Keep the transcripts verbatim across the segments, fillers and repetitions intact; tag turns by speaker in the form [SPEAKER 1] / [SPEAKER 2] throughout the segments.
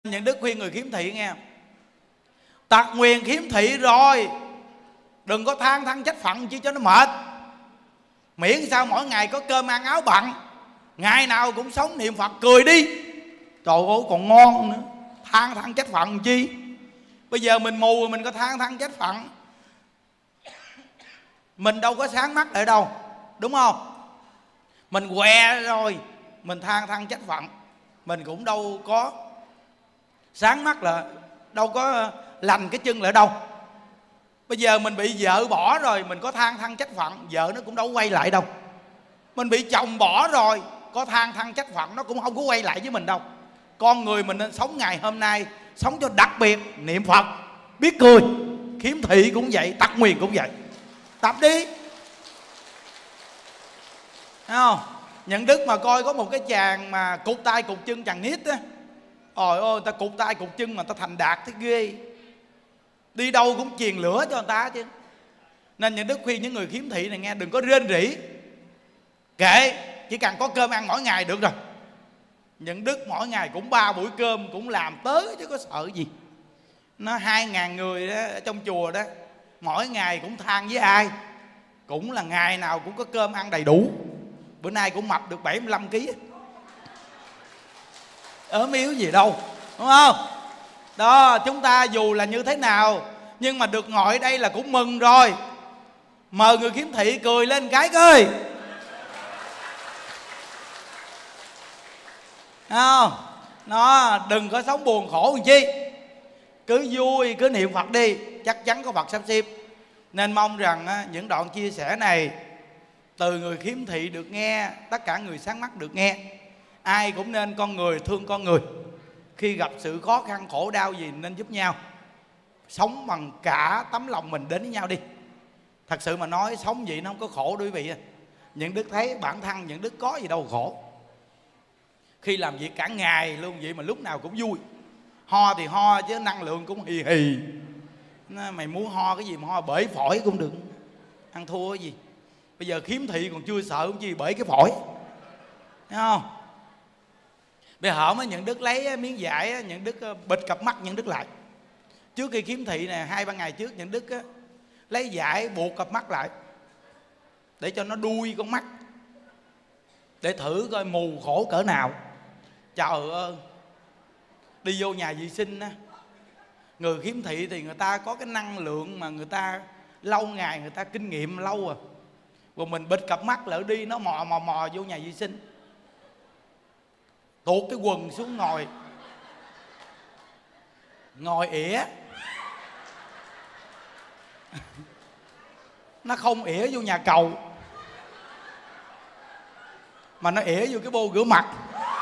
[SPEAKER 1] Những đức khuyên người khiếm thị nghe, tật nguyền khiếm thị rồi đừng có than thân trách phận chi cho nó mệt. Miễn sao mỗi ngày có cơm ăn áo bận, ngày nào cũng sống niệm Phật cười đi, trời ơi còn ngon nữa. Than thân trách phận chi? Bây giờ mình mù rồi mình có than thân trách phận, mình đâu có sáng mắt lại đâu, đúng không? Mình què rồi mình than thân trách phận, mình cũng đâu có sáng mắt, là đâu có lành cái chân lại đâu. Bây giờ mình bị vợ bỏ rồi mình có than thân trách phận, vợ nó cũng đâu quay lại đâu. Mình bị chồng bỏ rồi có than thân trách phận, nó cũng không có quay lại với mình đâu. Con người mình nên sống ngày hôm nay, sống cho đặc biệt, niệm Phật, biết cười. Khiếm thị cũng vậy, tật nguyền cũng vậy, tập đi. Thấy không? Nhận đức mà coi có một cái chàng mà cụt tay cụt chân, chàng nít á, ôi ôi, ta cụt tay cụt chân mà ta thành đạt thế ghê, đi đâu cũng truyền lửa cho người ta chứ. Nên những đức khuyên những người khiếm thị này nghe, đừng có rên rỉ, kệ, chỉ cần có cơm ăn mỗi ngày được rồi. Những đức mỗi ngày cũng ba buổi cơm, cũng làm tới chứ có sợ gì. Nó hai ngàn người đó, ở trong chùa đó, mỗi ngày cũng than với ai, cũng là ngày nào cũng có cơm ăn đầy đủ. Bữa nay cũng mập được bảy mươi lăm ký, ốm yếu gì đâu, đúng không? Đó, chúng ta dù là như thế nào nhưng mà được ngồi ở đây là cũng mừng rồi. Mời người khiếm thị cười lên cái coi. Không, nó đừng có sống buồn khổ làm chi, cứ vui, cứ niệm Phật đi, chắc chắn có Phật sắp xếp. Nên mong rằng á, những đoạn chia sẻ này từ người khiếm thị được nghe, tất cả người sáng mắt được nghe. Ai cũng nên con người thương con người, khi gặp sự khó khăn khổ đau gì nên giúp nhau, sống bằng cả tấm lòng mình đến với nhau đi. Thật sự mà nói sống vậy nó không có khổ đối với vị. Những đức thấy bản thân những đức có gì đâu khổ, khi làm việc cả ngày luôn vậy mà lúc nào cũng vui. Ho thì ho chứ năng lượng cũng hì hì. Mày muốn ho cái gì mà ho bể phổi cũng được, ăn thua cái gì. Bây giờ khiếm thị còn chưa sợ cũng chi bể cái phổi, thấy không? Bây giờ mới Nhận đức lấy miếng vải, Nhận đức bịt cặp mắt Nhận đức lại. Trước khi khiếm thị nè, hai ba ngày trước Nhận đức á, lấy vải buộc cặp mắt lại để cho nó đuôi con mắt, để thử coi mù khổ cỡ nào. Trời ơi, đi vô nhà vệ sinh á, người khiếm thị thì người ta có cái năng lượng mà người ta lâu ngày người ta kinh nghiệm lâu rồi. Rồi mình bịt cặp mắt lỡ đi nó mò mò mò vô nhà vệ sinh, tuột cái quần xuống ngồi ngồi ỉa. Nó không ỉa vô nhà cầu mà nó ỉa vô cái bô rửa mặt.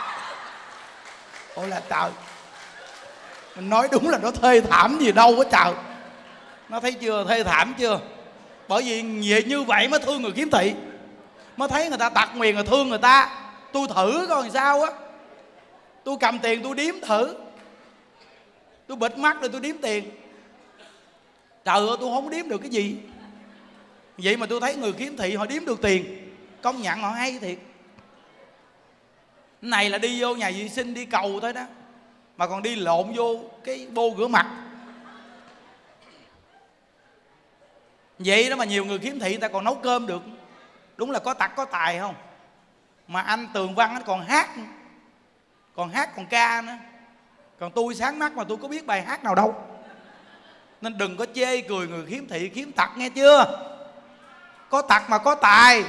[SPEAKER 1] Ôi là trời, mình nói đúng là nó thê thảm gì đâu á trời. Nó thấy chưa, thê thảm chưa? Bởi vì như vậy mới thương người khiếm thị, mới thấy người ta tật nguyền rồi thương người ta. Tôi thử coi làm sao á, tôi cầm tiền tôi đếm thử, tôi bịt mắt rồi tôi đếm tiền. Trời ơi, tôi không đếm được cái gì. Vậy mà tôi thấy người khiếm thị họ đếm được tiền, công nhận họ hay thiệt. Này là đi vô nhà vệ sinh đi cầu thôi đó, mà còn đi lộn vô cái bô rửa mặt. Vậy đó mà nhiều người khiếm thị người ta còn nấu cơm được. Đúng là có tật có tài không? Mà anh Tường Văn anh còn hát, còn hát còn ca nữa. Còn tôi sáng mắt mà tôi có biết bài hát nào đâu. Nên đừng có chê cười người khiếm thị khiếm tật, nghe chưa? Có tật mà có tài.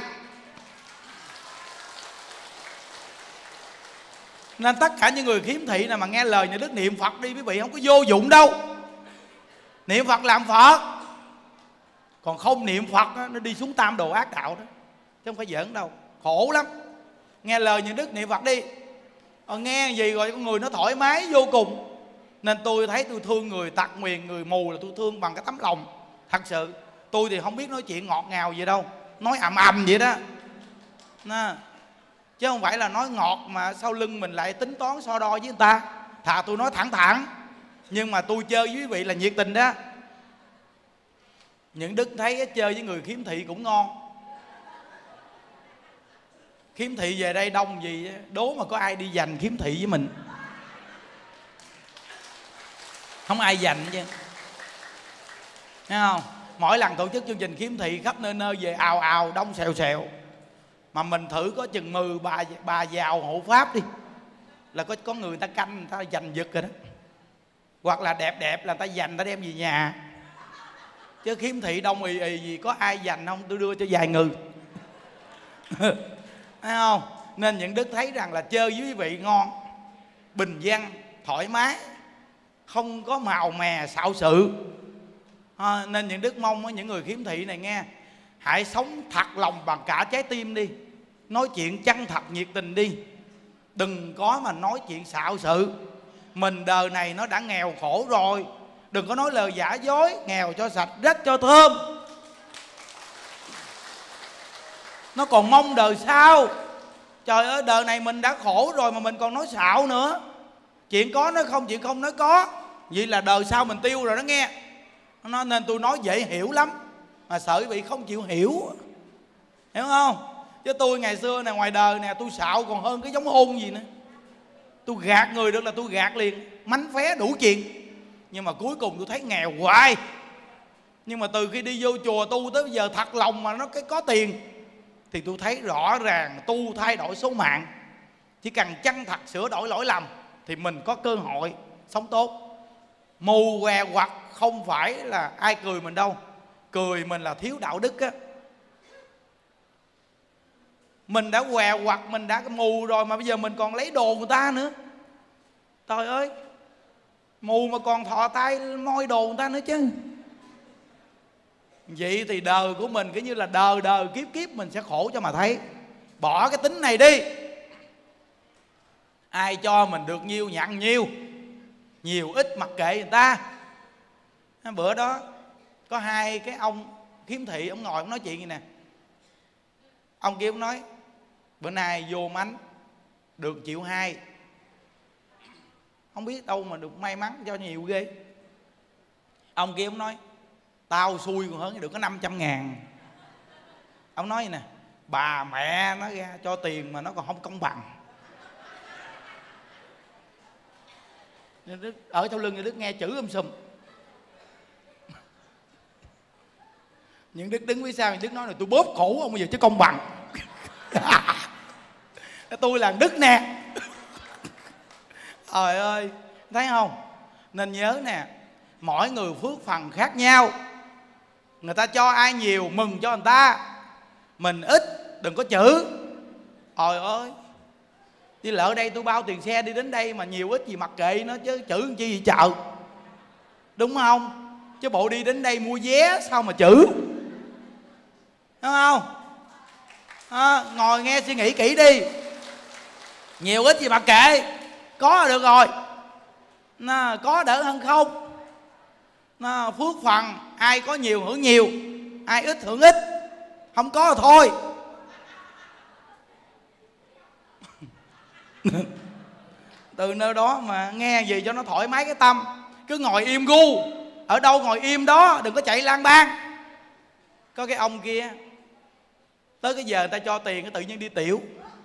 [SPEAKER 1] Nên tất cả những người khiếm thị này mà nghe lời nhà đức niệm Phật đi quý vị, không có vô dụng đâu. Niệm Phật làm Phật, còn không niệm Phật đó, nó đi xuống tam đồ ác đạo đó, chứ không phải giỡn đâu, khổ lắm. Nghe lời nhà đức niệm Phật đi, ờ, nghe gì rồi con người nó thoải mái vô cùng. Nên tôi thấy tôi thương người tật nguyền, người mù là tôi thương bằng cái tấm lòng. Thật sự tôi thì không biết nói chuyện ngọt ngào gì đâu, nói ầm ầm vậy đó Nà. Chứ không phải là nói ngọt mà sau lưng mình lại tính toán so đo với người ta. Thà tôi nói thẳng thẳng, nhưng mà tôi chơi với quý vị là nhiệt tình đó. Những đức thấy chơi với người khiếm thị cũng ngon. Khiếm thị về đây đông gì đố mà có ai đi giành khiếm thị với mình. không ai dành chứ, thấy không? Mỗi lần tổ chức chương trình khiếm thị khắp nơi nơi về ào ào đông xèo xèo, mà mình thử có chừng mười bà bà giàu hộ pháp đi là có có người ta canh, người ta giành giật rồi đó. Hoặc là đẹp đẹp là người ta giành, người ta đem về nhà. Chứ khiếm thị đông ì ì gì có ai giành không? Tôi đưa cho vài người. Thấy không? Nên những đức thấy rằng là chơi với quý vị ngon, bình dân, thoải mái, không có màu mè xạo sự. À, nên những đức mong những người khiếm thị này nghe, hãy sống thật lòng bằng cả trái tim đi, nói chuyện chân thật nhiệt tình đi, đừng có mà nói chuyện xạo sự. Mình đời này nó đã nghèo khổ rồi, đừng có nói lời giả dối, nghèo cho sạch, rách cho thơm. Nó còn mong đời sau. Trời ơi, đời này mình đã khổ rồi mà mình còn nói xạo nữa. Chuyện có nói không, chuyện không nói có, vậy là đời sau mình tiêu rồi đó nghe. Nó nên tôi nói dễ hiểu lắm, mà sợ bị không chịu hiểu, hiểu không? Chứ tôi ngày xưa này, ngoài đời nè, tôi xạo còn hơn cái giống hôn gì nữa. Tôi gạt người được là tôi gạt liền, mánh phé đủ chuyện. Nhưng mà cuối cùng tôi thấy nghèo hoài. Nhưng mà từ khi đi vô chùa tu tới bây giờ thật lòng mà nó cái có tiền, thì tôi thấy rõ ràng tu thay đổi số mạng. Chỉ cần chân thật sửa đổi lỗi lầm thì mình có cơ hội sống tốt. Mù què quặt không phải là ai cười mình đâu, cười mình là thiếu đạo đức á. Mình đã què quặt, mình đã mù rồi mà bây giờ mình còn lấy đồ người ta nữa. Trời ơi, mù mà còn thò tay moi đồ người ta nữa chứ. Vậy thì đời của mình cứ như là đời đời kiếp kiếp mình sẽ khổ cho mà thấy. Bỏ cái tính này đi. Ai cho mình được nhiêu nhận nhiêu, nhiều ít mặc kệ người ta. Bữa đó có hai cái ông khiếm thị, ông ngồi ông nói chuyện gì nè. Ông kia ông nói bữa nay vô mánh được triệu hai, không biết đâu mà được may mắn cho nhiều ghê. Ông kia ông nói tao xui còn hơn được có năm trăm ngàn. Ông nói nè, bà mẹ nó ra cho tiền mà nó còn không công bằng. Đức, ở sau lưng người Đức nghe chữ um sùm. Những Đức đứng phía sau, Đức nói là tôi bóp cổ ông bây giờ chứ công bằng. Tôi là Đức nè. Trời ơi, thấy không? Nên nhớ nè, mỗi người phước phần khác nhau. Người ta cho ai nhiều mừng cho người ta, mình ít đừng có chữ. Trời ơi, đi lỡ đây tôi bao tiền xe đi đến đây mà nhiều ít gì mặc kệ nó chứ, chữ làm chi gì chợ, đúng không? Chứ bộ đi đến đây mua vé sao mà chữ, đúng không? À, ngồi nghe suy nghĩ kỹ đi, nhiều ít gì mặc kệ, có là được rồi. Nó, có đỡ hơn không. Nó, phước phần ai có nhiều hưởng nhiều, ai ít hưởng ít, không có là thôi. Từ nơi đó mà nghe gì cho nó thoải mái cái tâm. Cứ ngồi im gu, ở đâu ngồi im đó, đừng có chạy lang bang. Có cái ông kia tới cái giờ người ta cho tiền, cái tự nhiên đi tiểu.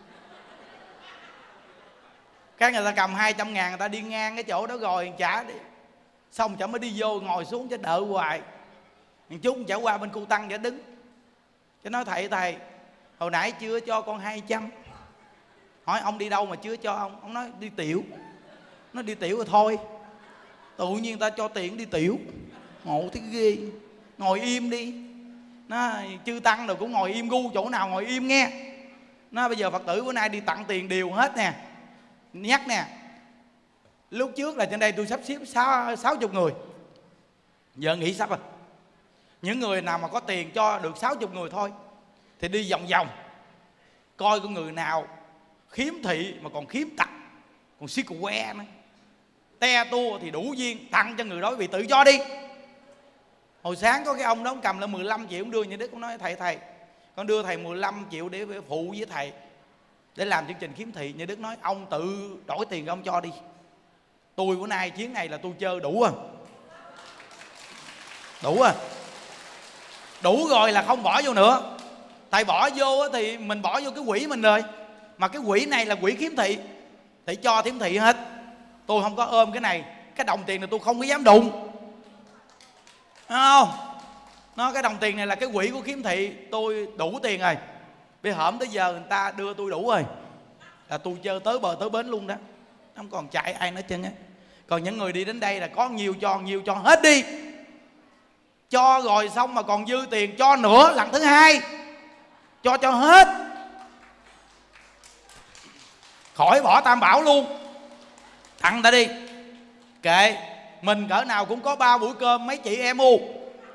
[SPEAKER 1] Cái người ta cầm hai trăm ngàn, người ta đi ngang cái chỗ đó rồi trả đi. Xong chả mới đi vô ngồi xuống chứ đợi hoài. Một chút chả qua bên khu tăng chả đứng. Chứ nói thầy thầy hồi nãy chưa cho con hai trăm. Hỏi ông đi đâu mà chưa cho ông? Ông nói đi tiểu. Nó đi tiểu rồi thôi. Tự nhiên ta cho tiền đi tiểu. Ngộ thế ghê. Ngồi im đi. Nó chư tăng rồi cũng ngồi im gu, chỗ nào ngồi im nghe. Nó bây giờ Phật tử bữa nay đi tặng tiền đều hết nè. Nhắc nè, lúc trước là trên đây tôi sắp xếp sáu mươi người, giờ nghỉ sắp rồi. Những người nào mà có tiền cho được sáu mươi người thôi thì đi vòng vòng coi con người nào khiếm thị mà còn khiếm tật, còn siết que nữa, te tua thì đủ duyên tặng cho người đó vì tự cho đi. Hồi sáng có cái ông đó ông cầm là mười lăm triệu, ông đưa như Đức, ông nói thầy thầy con đưa thầy mười lăm triệu để phụ với thầy để làm chương trình khiếm thị. Như Đức nói ông tự đổi tiền ông cho đi, tôi bữa nay chuyến này là tôi chơi đủ à, đủ à, đủ rồi là không bỏ vô nữa. Thầy bỏ vô thì mình bỏ vô cái quỹ mình rồi, mà cái quỹ này là quỹ khiếm thị thì cho khiếm thị hết. Tôi không có ôm cái này, cái đồng tiền này tôi không có dám đụng, thấy không? Nó cái đồng tiền này là cái quỹ của khiếm thị, tôi đủ tiền rồi. Bây hổm tới giờ người ta đưa tôi đủ rồi là tôi chơi tới bờ tới bến luôn đó, không còn chạy ai nữa chân á. Còn những người đi đến đây là có nhiều cho nhiều cho hết đi, cho rồi xong mà còn dư tiền cho nữa lần thứ hai, cho cho hết, khỏi bỏ tam bảo luôn, tặng ta đi. Kệ mình cỡ nào cũng có ba buổi cơm mấy chị em u.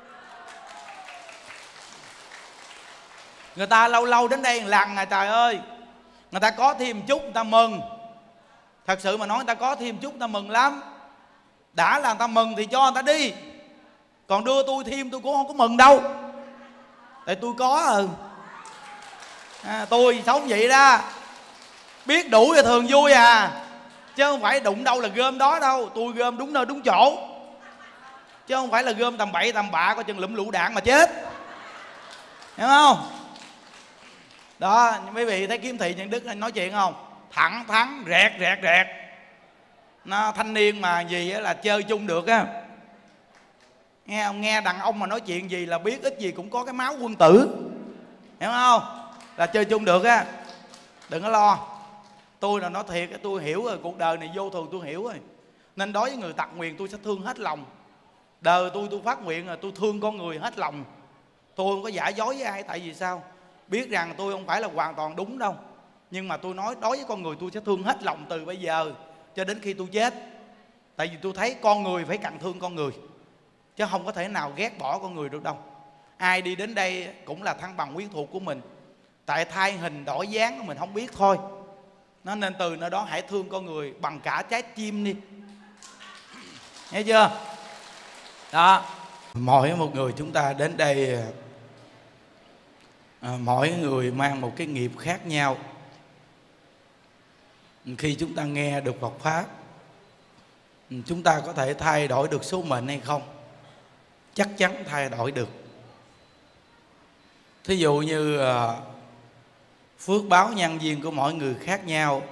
[SPEAKER 1] Người ta lâu lâu đến đây một lần à, trời ơi, người ta có thêm chút người ta mừng. Thật sự mà nói người ta có thêm chút người ta mừng lắm. Đã là người ta mừng thì cho người ta đi, còn đưa tôi thêm tôi cũng không có mừng đâu, tại tôi có ừ. à, Tôi sống vậy đó, biết đủ thì thường vui à, chứ không phải đụng đâu là gom đó đâu. Tôi gom đúng nơi đúng chỗ, chứ không phải là gom tầm bậy tầm bạ coi chừng lụm lựu đạn mà chết, hiểu không? Đó, mấy vị thấy kiếm thị Nhân Đức nói chuyện không? Thẳng thắn, rẹt rẹt rẹt. Nó thanh niên mà gì là chơi chung được á. Nghe không? Nghe đàn ông mà nói chuyện gì là biết ít gì cũng có cái máu quân tử, hiểu không? Là chơi chung được á. Đừng có lo. Tôi là nói thiệt, tôi hiểu rồi, cuộc đời này vô thường tôi hiểu rồi. Nên đối với người tật nguyền tôi sẽ thương hết lòng. Đời tôi tôi phát nguyện là tôi thương con người hết lòng. Tôi không có giả dối với ai. Tại vì sao? Biết rằng tôi không phải là hoàn toàn đúng đâu, nhưng mà tôi nói đối với con người tôi sẽ thương hết lòng từ bây giờ cho đến khi tôi chết. Tại vì tôi thấy con người phải cần thương con người, chứ không có thể nào ghét bỏ con người được đâu. Ai đi đến đây cũng là thân bằng quyến thuộc của mình, tại thay hình đổi dáng của mình không biết thôi. Nó nên từ nơi đó hãy thương con người bằng cả trái tim đi, nghe chưa? Đó, mỗi một người chúng ta đến đây à, mỗi người mang một cái nghiệp khác nhau. Khi chúng ta nghe được Phật Pháp, chúng ta có thể thay đổi được số mệnh hay không? Chắc chắn thay đổi được. Thí dụ như à, phước báo nhân duyên của mỗi người khác nhau,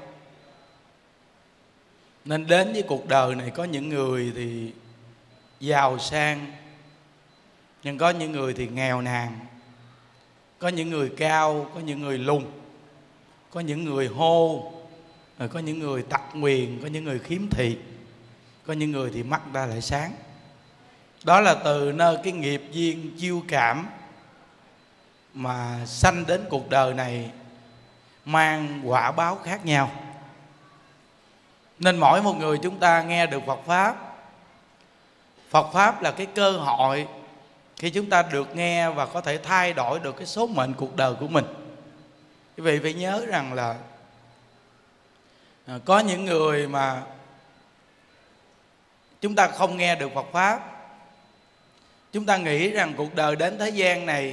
[SPEAKER 1] nên đến với cuộc đời này có những người thì giàu sang, nhưng có những người thì nghèo nàn, có những người cao, có những người lùn, có những người hô, rồi có những người tật nguyền, có những người khiếm thị, có những người thì mắt ta lại sáng. Đó là từ nơi cái nghiệp duyên chiêu cảm mà sanh đến cuộc đời này mang quả báo khác nhau. Nên mỗi một người chúng ta nghe được Phật Pháp, Phật Pháp là cái cơ hội khi chúng ta được nghe và có thể thay đổi được cái số mệnh cuộc đời của mình. Quý vị phải nhớ rằng là có những người mà chúng ta không nghe được Phật Pháp, chúng ta nghĩ rằng cuộc đời đến thế gian này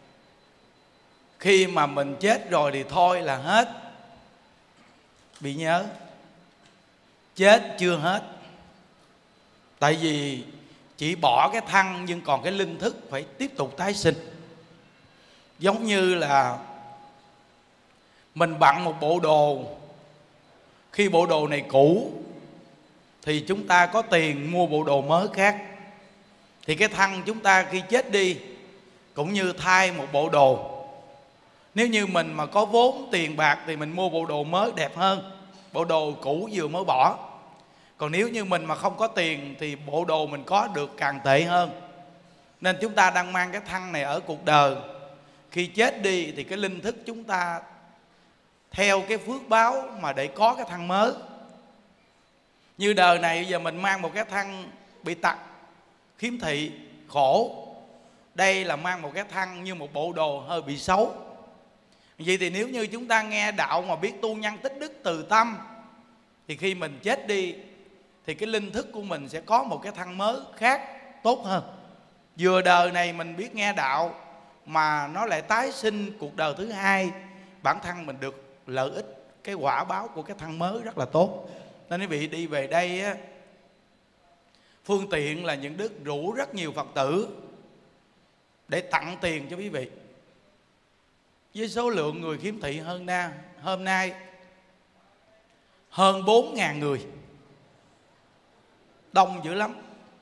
[SPEAKER 1] khi mà mình chết rồi thì thôi là hết. Bị nhớ, chết chưa hết. Tại vì chỉ bỏ cái thân nhưng còn cái linh thức phải tiếp tục tái sinh. Giống như là mình bận một bộ đồ, khi bộ đồ này cũ thì chúng ta có tiền mua bộ đồ mới khác. Thì cái thân chúng ta khi chết đi cũng như thay một bộ đồ. Nếu như mình mà có vốn tiền bạc thì mình mua bộ đồ mới đẹp hơn bộ đồ cũ vừa mới bỏ. Còn nếu như mình mà không có tiền thì bộ đồ mình có được càng tệ hơn. Nên chúng ta đang mang cái thân này ở cuộc đời. Khi chết đi thì cái linh thức chúng ta theo cái phước báo mà để có cái thân mới. Như đời này bây giờ mình mang một cái thân bị tật, khiếm thị, khổ. Đây là mang một cái thân như một bộ đồ hơi bị xấu. Vậy thì nếu như chúng ta nghe đạo mà biết tu nhân tích đức từ tâm, thì khi mình chết đi thì cái linh thức của mình sẽ có một cái thân mới khác tốt hơn. Vừa đời này mình biết nghe đạo mà nó lại tái sinh cuộc đời thứ hai, bản thân mình được lợi ích cái quả báo của cái thân mới rất là tốt. Nên quý vị đi về đây á, phương tiện là những đức rủ rất nhiều Phật tử để tặng tiền cho quý vị. Với số lượng người khiếm thị hơn na, hôm nay hơn bốn ngàn người. đông dữ lắm.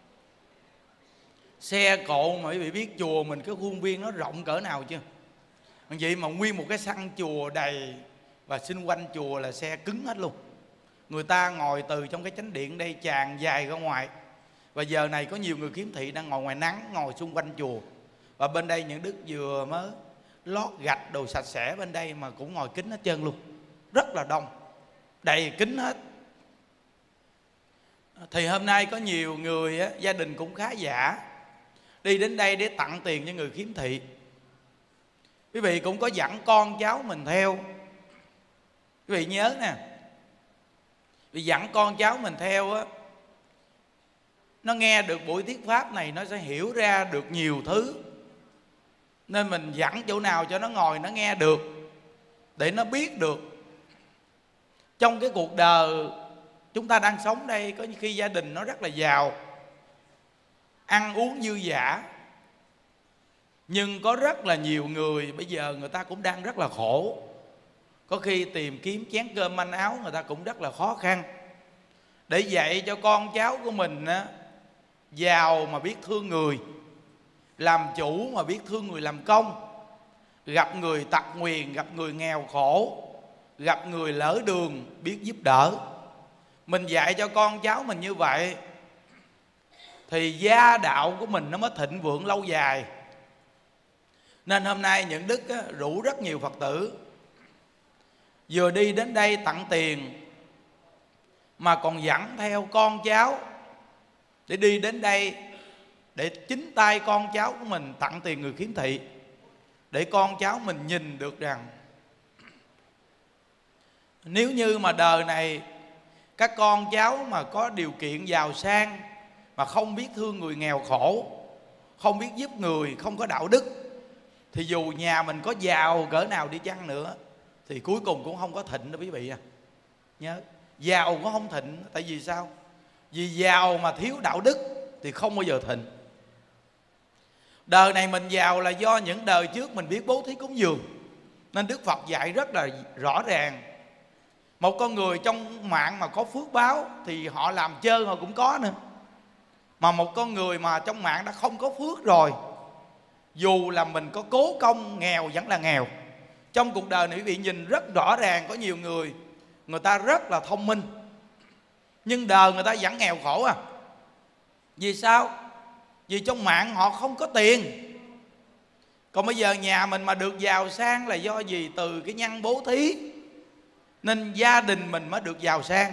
[SPEAKER 1] Xe cộ mà quý vị biết chùa mình cái khuôn viên nó rộng cỡ nào chưa? Vậy mà nguyên một cái sân chùa đầy, và xung quanh chùa là xe cứng hết luôn. Người ta ngồi từ trong cái chánh điện đây tràn dài ra ngoài. Và giờ này có nhiều người khiếm thị đang ngồi ngoài nắng, ngồi xung quanh chùa. Và bên đây những đức vừa mới lót gạch đồ sạch sẽ bên đây mà cũng ngồi kín hết trơn luôn. Rất là đông, đầy kín hết. Thì hôm nay có nhiều người á, gia đình cũng khá giả, đi đến đây để tặng tiền cho người khiếm thị. Quý vị cũng có dẫn con cháu mình theo. Quý vị nhớ nè, vì dẫn con cháu mình theo á, nó nghe được buổi thuyết pháp này nó sẽ hiểu ra được nhiều thứ. Nên mình dẫn chỗ nào cho nó ngồi nó nghe được, để nó biết được trong cái cuộc đời chúng ta đang sống đây, có khi gia đình nó rất là giàu, ăn uống dư dả, nhưng có rất là nhiều người bây giờ người ta cũng đang rất là khổ. Có khi tìm kiếm chén cơm manh áo người ta cũng rất là khó khăn. Để dạy cho con cháu của mình á, giàu mà biết thương người, làm chủ mà biết thương người làm công, gặp người tật nguyền, gặp người nghèo khổ, gặp người lỡ đường biết giúp đỡ. Mình dạy cho con cháu mình như vậy thì gia đạo của mình nó mới thịnh vượng lâu dài. Nên hôm nay những đức á, rủ rất nhiều Phật tử vừa đi đến đây tặng tiền, mà còn dẫn theo con cháu để đi đến đây, để chính tay con cháu của mình tặng tiền người khiếm thị, để con cháu mình nhìn được rằng nếu như mà đời này các con cháu mà có điều kiện giàu sang mà không biết thương người nghèo khổ, không biết giúp người, không có đạo đức, thì dù nhà mình có giàu cỡ nào đi chăng nữa thì cuối cùng cũng không có thịnh đâu quý vị à. Nhớ, giàu cũng không thịnh. Tại vì sao? Vì giàu mà thiếu đạo đức thì không bao giờ thịnh. Đời này mình giàu là do những đời trước mình biết bố thí cúng dường. Nên Đức Phật dạy rất là rõ ràng. Một con người trong mạng mà có phước báo thì họ làm chơi họ cũng có nữa. Mà một con người mà trong mạng đã không có phước rồi, dù là mình có cố công nghèo vẫn là nghèo. Trong cuộc đời này quý vị nhìn rất rõ ràng, có nhiều người người ta rất là thông minh nhưng đời người ta vẫn nghèo khổ à. Vì sao? Vì trong mạng họ không có tiền. Còn bây giờ nhà mình mà được giàu sang là do gì? Từ cái nhân bố thí, nên gia đình mình mới được giàu sang.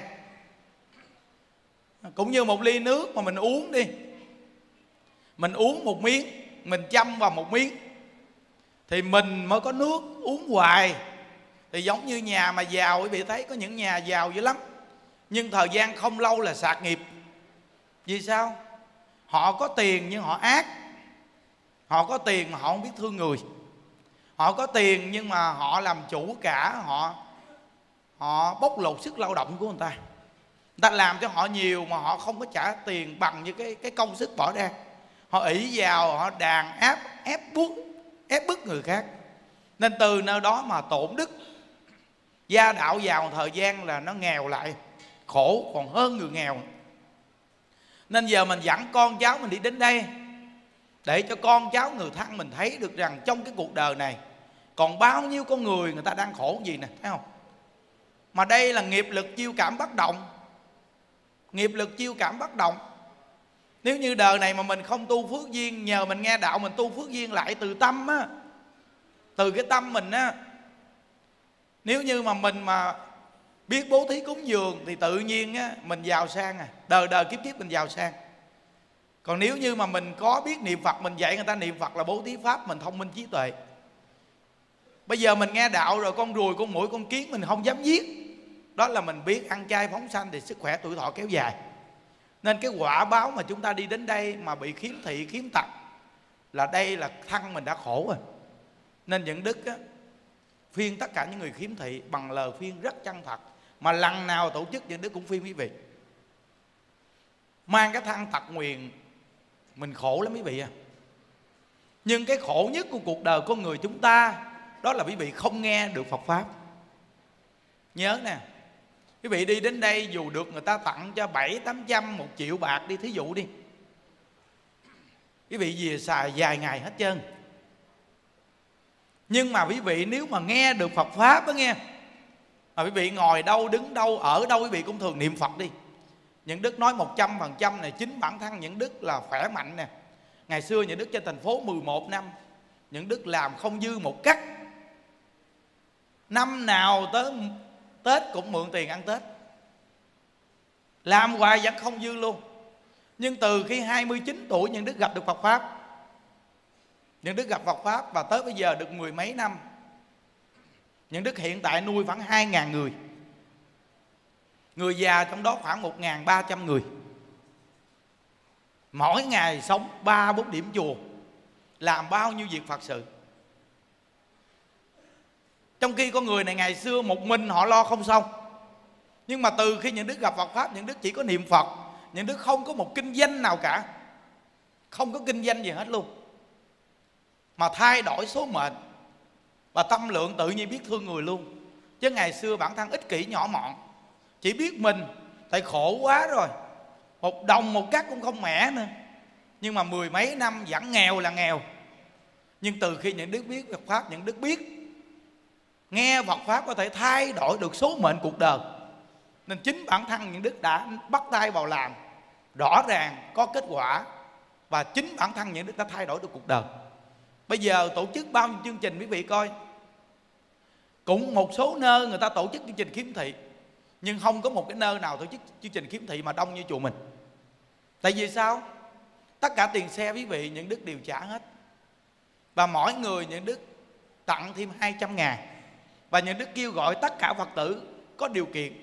[SPEAKER 1] Cũng như một ly nước mà mình uống đi, mình uống một miếng, mình châm vào một miếng thì mình mới có nước uống hoài. Thì giống như nhà mà giàu, quý vị thấy có những nhà giàu dữ lắm, nhưng thời gian không lâu là sạc nghiệp. Vì sao? Họ có tiền nhưng họ ác. Họ có tiền mà họ không biết thương người. Họ có tiền nhưng mà họ làm chủ cả, Họ họ bóc lột sức lao động của người ta. Người ta làm cho họ nhiều mà họ không có trả tiền bằng như cái, cái công sức bỏ ra. Họ ỷ vào, họ đàn áp, ép bức, ép bức người khác. Nên từ nơi đó mà tổn đức. Gia đạo giàu thời gian là nó nghèo lại, khổ còn hơn người nghèo. Nên giờ mình dẫn con cháu mình đi đến đây để cho con cháu người thân mình thấy được rằng trong cái cuộc đời này còn bao nhiêu con người người ta đang khổ gì nè, thấy không? Mà đây là nghiệp lực chiêu cảm bất động. Nghiệp lực chiêu cảm bất động. Nếu như đời này mà mình không tu phước duyên, nhờ mình nghe đạo mình tu phước duyên lại từ tâm á, từ cái tâm mình á. Nếu như mà mình mà biết bố thí cúng dường thì tự nhiên á, mình giàu sang à. Đời đời kiếp kiếp mình giàu sang. Còn nếu như mà mình có biết niệm Phật, mình dạy người ta niệm Phật là bố thí pháp, mình thông minh trí tuệ. Bây giờ mình nghe đạo rồi, con ruồi, con muỗi, con kiến mình không dám giết. Đó là mình biết ăn chay phóng sanh thì sức khỏe tuổi thọ kéo dài. Nên cái quả báo mà chúng ta đi đến đây mà bị khiếm thị, khiếm tật là đây là thân mình đã khổ rồi. Nên những đức á, phiên tất cả những người khiếm thị bằng lời phiên rất chân thật. Mà lần nào tổ chức những đức cũng phiên quý vị. Mang cái thân tật nguyền mình khổ lắm quý vị à. Nhưng cái khổ nhất của cuộc đời con người chúng ta đó là quý vị không nghe được Phật Pháp. Nhớ nè, Quý vị đi đến đây dù được người ta tặng cho bảy tám trăm, một triệu bạc đi, thí dụ đi, quý vị về xài vài ngày hết trơn. Nhưng mà quý vị nếu mà nghe được Phật Pháp đó nghe, mà quý vị ngồi đâu, đứng đâu, ở đâu, quý vị cũng thường niệm Phật đi. Những Đức nói một trăm phần trăm này, chính bản thân những Đức là khỏe mạnh nè. Ngày xưa những Đức trên thành phố mười một năm, những Đức làm không dư một cắt. Năm nào tới Tết cũng mượn tiền ăn Tết, làm hoài vẫn không dư luôn. Nhưng từ khi hai mươi chín tuổi những Đức gặp được Phật Pháp, những Đức gặp Phật Pháp và tới bây giờ được mười mấy năm, những Đức hiện tại nuôi khoảng hai ngàn người. Người già trong đó khoảng một nghìn ba trăm người. Mỗi ngày sống ba bốn điểm chùa, làm bao nhiêu việc Phật sự. Trong khi con người này ngày xưa một mình họ lo không xong. Nhưng mà từ khi những Đức gặp Phật Pháp, những Đức chỉ có niệm Phật, những Đức không có một kinh doanh nào cả, không có kinh doanh gì hết luôn, mà thay đổi số mệnh và tâm lượng tự nhiên biết thương người luôn. Chứ ngày xưa bản thân ích kỷ nhỏ mọn, chỉ biết mình, tại khổ quá rồi, một đồng một cắt cũng không mẻ nữa. Nhưng mà mười mấy năm vẫn nghèo là nghèo. Nhưng từ khi những Đức biết Phật Pháp, những Đức biết nghe Phật Pháp có thể thay đổi được số mệnh cuộc đời. Nên chính bản thân những Đức đã bắt tay vào làm, rõ ràng có kết quả, và chính bản thân những Đức đã thay đổi được cuộc đời. Bây giờ tổ chức bao nhiêu chương trình quý vị coi, cũng một số nơi người ta tổ chức chương trình khiếm thị, nhưng không có một cái nơi nào tổ chức chương trình khiếm thị mà đông như chùa mình. Tại vì sao? Tất cả tiền xe quý vị những Đức đều trả hết, và mỗi người những Đức tặng thêm hai trăm ngàn. Và những Đức kêu gọi tất cả Phật tử có điều kiện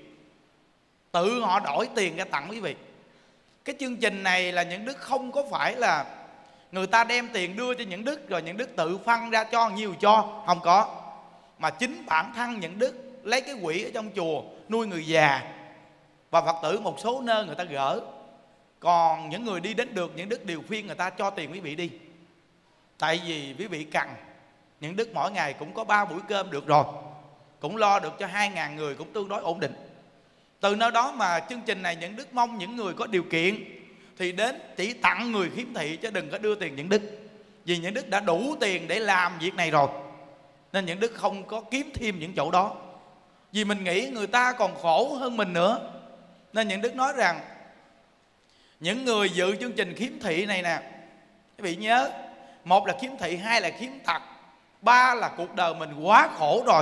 [SPEAKER 1] tự họ đổi tiền ra tặng quý vị. Cái chương trình này là những Đức không có phải là người ta đem tiền đưa cho những Đức rồi những Đức tự phân ra cho nhiều cho, không có. Mà chính bản thân những Đức lấy cái quỹ ở trong chùa nuôi người già, và Phật tử một số nơi người ta gỡ. Còn những người đi đến được, những Đức đều khuyên người ta cho tiền quý vị đi. Tại vì quý vị cần, những Đức mỗi ngày cũng có ba buổi cơm được rồi, cũng lo được cho hai ngàn người, cũng tương đối ổn định. Từ nơi đó mà chương trình này những Đức mong những người có điều kiện thì đến chỉ tặng người khiếm thị, chứ đừng có đưa tiền những Đức. Vì những Đức đã đủ tiền để làm việc này rồi, nên những Đức không có kiếm thêm những chỗ đó. Vì mình nghĩ người ta còn khổ hơn mình nữa. Nên những Đức nói rằng những người dự chương trình khiếm thị này nè, quý vị nhớ, một là khiếm thị, hai là khiếm tật, ba là cuộc đời mình quá khổ rồi.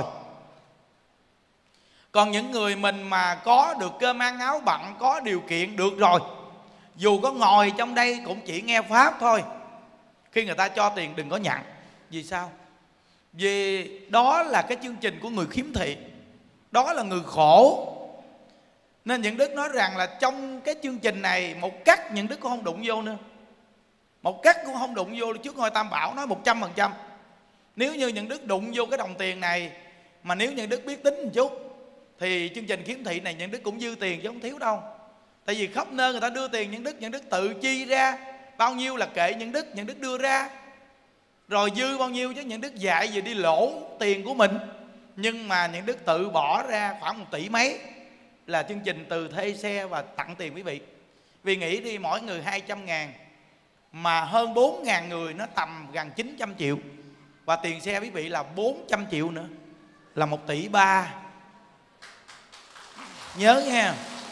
[SPEAKER 1] Còn những người mình mà có được cơm ăn áo bận, có điều kiện được rồi, dù có ngồi trong đây cũng chỉ nghe Pháp thôi. Khi người ta cho tiền đừng có nhận. Vì sao? Vì đó là cái chương trình của người khiếm thị, đó là người khổ. Nên những Đức nói rằng là trong cái chương trình này, một cắt những Đức cũng không đụng vô nữa, một cắt cũng không đụng vô. Trước ngôi Tam Bảo nói một trăm phần trăm. Nếu như những Đức đụng vô cái đồng tiền này, mà nếu những Đức biết tính một chút, thì chương trình khiếm thị này những Đức cũng dư tiền chứ không thiếu đâu. Tại vì khắp nơi người ta đưa tiền những Đức, những Đức tự chi ra bao nhiêu là kệ những Đức, những Đức đưa ra. Rồi dư bao nhiêu chứ những Đức dạy gì đi lỗ tiền của mình. Nhưng mà những Đức tự bỏ ra khoảng một tỷ mấy là chương trình từ thuê xe và tặng tiền quý vị. Vì nghĩ đi, mỗi người hai trăm ngàn, mà hơn bốn ngàn người, nó tầm gần chín trăm triệu. Và tiền xe quý vị là bốn trăm triệu nữa, là một tỷ ba. Nhớ nha.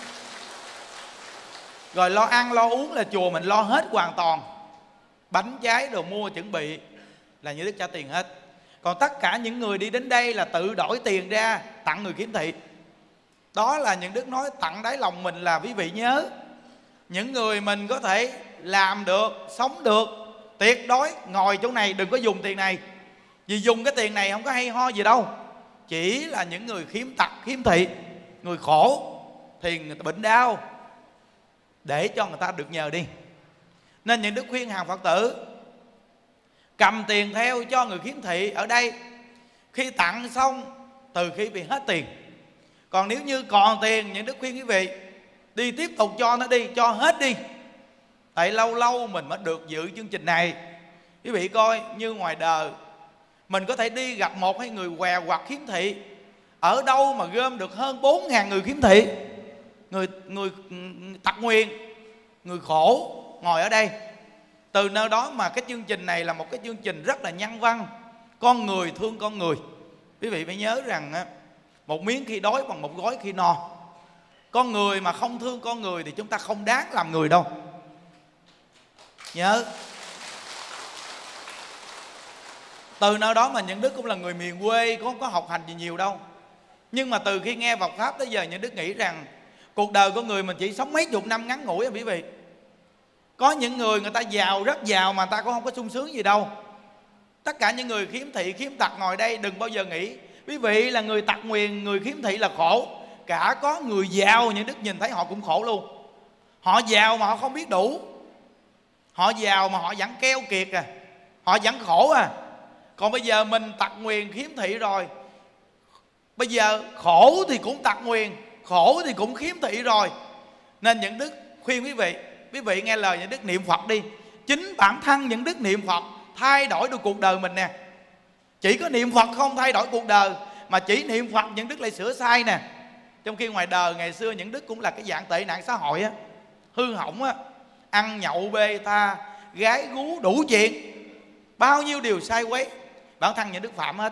[SPEAKER 1] Rồi lo ăn lo uống là chùa mình lo hết hoàn toàn. Bánh trái đồ mua chuẩn bị là những Đức trả tiền hết. Còn tất cả những người đi đến đây là tự đổi tiền ra tặng người khiếm thị. Đó là những Đức nói tặng đáy lòng mình là quý vị nhớ, những người mình có thể làm được, sống được, tuyệt đối ngồi chỗ này đừng có dùng tiền này. Vì dùng cái tiền này không có hay ho gì đâu. Chỉ là những người khiếm tật, khiếm thị, người khổ thì người ta bệnh đau, để cho người ta được nhờ đi. Nên những Đức khuyên hàng Phật tử cầm tiền theo cho người khiếm thị ở đây. Khi tặng xong, từ khi bị hết tiền. Còn nếu như còn tiền, những Đức khuyên quý vị đi tiếp tục cho nó đi, cho hết đi. Tại lâu lâu mình mới được dự chương trình này. Quý vị coi, như ngoài đời mình có thể đi gặp một hai người què hoặc khiếm thị, Ở đâu mà gom được hơn bốn ngàn người khiếm thị, người người tật nguyền, người khổ ngồi ở đây. Từ nơi đó mà cái chương trình này là một cái chương trình rất là nhân văn, con người thương con người. Quý vị phải nhớ rằng một miếng khi đói bằng một gói khi no. Con người mà không thương con người thì chúng ta không đáng làm người đâu. Nhớ. Từ nơi đó mà Nhuận Đức cũng là người miền quê, cũng không có học hành gì nhiều đâu. Nhưng mà từ khi nghe Phật Pháp tới giờ, Nhuận Đức nghĩ rằng cuộc đời của người mình chỉ sống mấy chục năm ngắn ngủi à quý vị. Có những người người ta giàu, rất giàu mà người ta cũng không có sung sướng gì đâu. Tất cả những người khiếm thị, khiếm tật ngồi đây đừng bao giờ nghĩ quý vị là người tật nguyền, người khiếm thị là khổ. Cả có người giàu, Nhuận Đức nhìn thấy họ cũng khổ luôn. Họ giàu mà họ không biết đủ. Họ giàu mà họ vẫn keo kiệt à, họ vẫn khổ à. Còn bây giờ mình tật nguyền khiếm thị rồi, bây giờ khổ thì cũng tật nguyền, khổ thì cũng khiếm thị rồi. Nên Nhuận Đức khuyên quý vị, quý vị nghe lời Nhuận Đức niệm Phật đi. Chính bản thân Nhuận Đức niệm Phật thay đổi được cuộc đời mình nè. Chỉ có niệm Phật không thay đổi cuộc đời, mà chỉ niệm Phật Nhuận Đức lại sửa sai nè. Trong khi ngoài đời ngày xưa Nhuận Đức cũng là cái dạng tệ nạn xã hội á, hư hỏng á, ăn nhậu bê tha, gái gú đủ chuyện, bao nhiêu điều sai quấy. Bản thân Nhuận Đức phạm hết.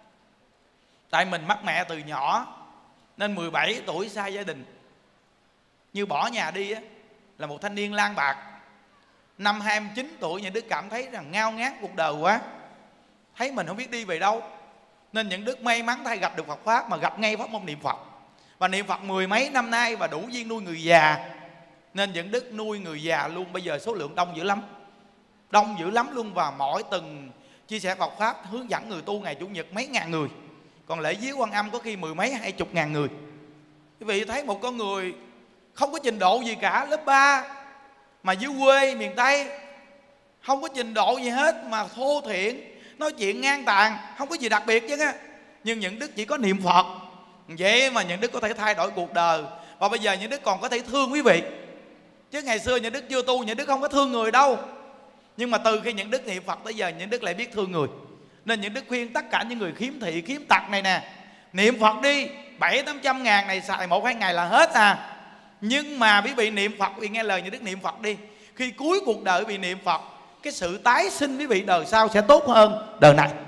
[SPEAKER 1] Tại mình mất mẹ từ nhỏ, nên mười bảy tuổi xa gia đình, như bỏ nhà đi á, là một thanh niên lang bạc. Năm hai mươi chín tuổi Nhuận Đức cảm thấy rằng ngao ngán cuộc đời quá, thấy mình không biết đi về đâu. Nên Nhuận Đức may mắn thay gặp được Phật Pháp, mà gặp ngay pháp môn niệm Phật. Và niệm Phật mười mấy năm nay và đủ duyên nuôi người già. Nên Nhuận Đức nuôi người già luôn. Bây giờ số lượng đông dữ lắm, đông dữ lắm luôn. Và mỗi tuần chia sẻ Phật Pháp, hướng dẫn người tu ngày Chủ nhật mấy ngàn người. Còn lễ viếng Quan Âm có khi mười mấy hai chục ngàn người. Quý vị thấy một con người không có trình độ gì cả, lớp ba, mà dưới quê miền Tây, không có trình độ gì hết, mà thô thiển, nói chuyện ngang tàn, không có gì đặc biệt chứ á. Nhưng Nhuận Đức chỉ có niệm Phật, vậy mà Nhuận Đức có thể thay đổi cuộc đời. Và bây giờ Nhuận Đức còn có thể thương quý vị. Chứ ngày xưa Nhuận Đức chưa tu, Nhuận Đức không có thương người đâu. Nhưng mà từ khi Nhuận Đức niệm Phật tới giờ, Nhuận Đức lại biết thương người. Nên Nhuận Đức khuyên tất cả những người khiếm thị, khiếm tật này nè, niệm Phật đi. Bảy tám trăm ngàn này xài một hai ngày là hết à. Nhưng mà quý vị niệm Phật, quý vị nghe lời Nhuận Đức niệm Phật đi. Khi cuối cuộc đời quý vị niệm Phật, cái sự tái sinh quý vị đời sau sẽ tốt hơn đời này.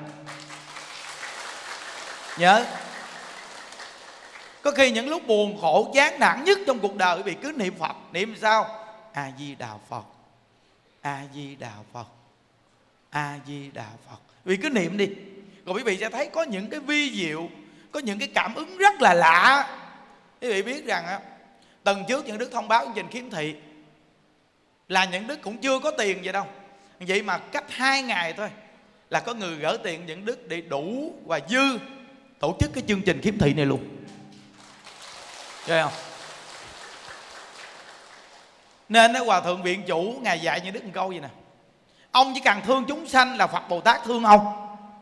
[SPEAKER 1] Nhớ. Có khi những lúc buồn khổ chán nản nhất trong cuộc đời quý vị cứ niệm Phật. Niệm sao? A Di Đà Phật, A Di Đà Phật, A Di Đà Phật. Quý vị cứ niệm đi, rồi quý vị sẽ thấy có những cái vi diệu, có những cái cảm ứng rất là lạ. Quý vị biết rằng á, tuần trước Nhuận Đức thông báo chương trình khiếm thị là Nhuận Đức cũng chưa có tiền vậy đâu. Vậy mà cách hai ngày thôi là có người gửi tiền Nhuận Đức để đủ và dư tổ chức cái chương trình khiếm thị này luôn. Thấy không? Nên đó, Hòa Thượng Viện Chủ Ngài dạy Nhuận Đức một câu gì nè: ông chỉ cần thương chúng sanh là Phật Bồ Tát thương ông.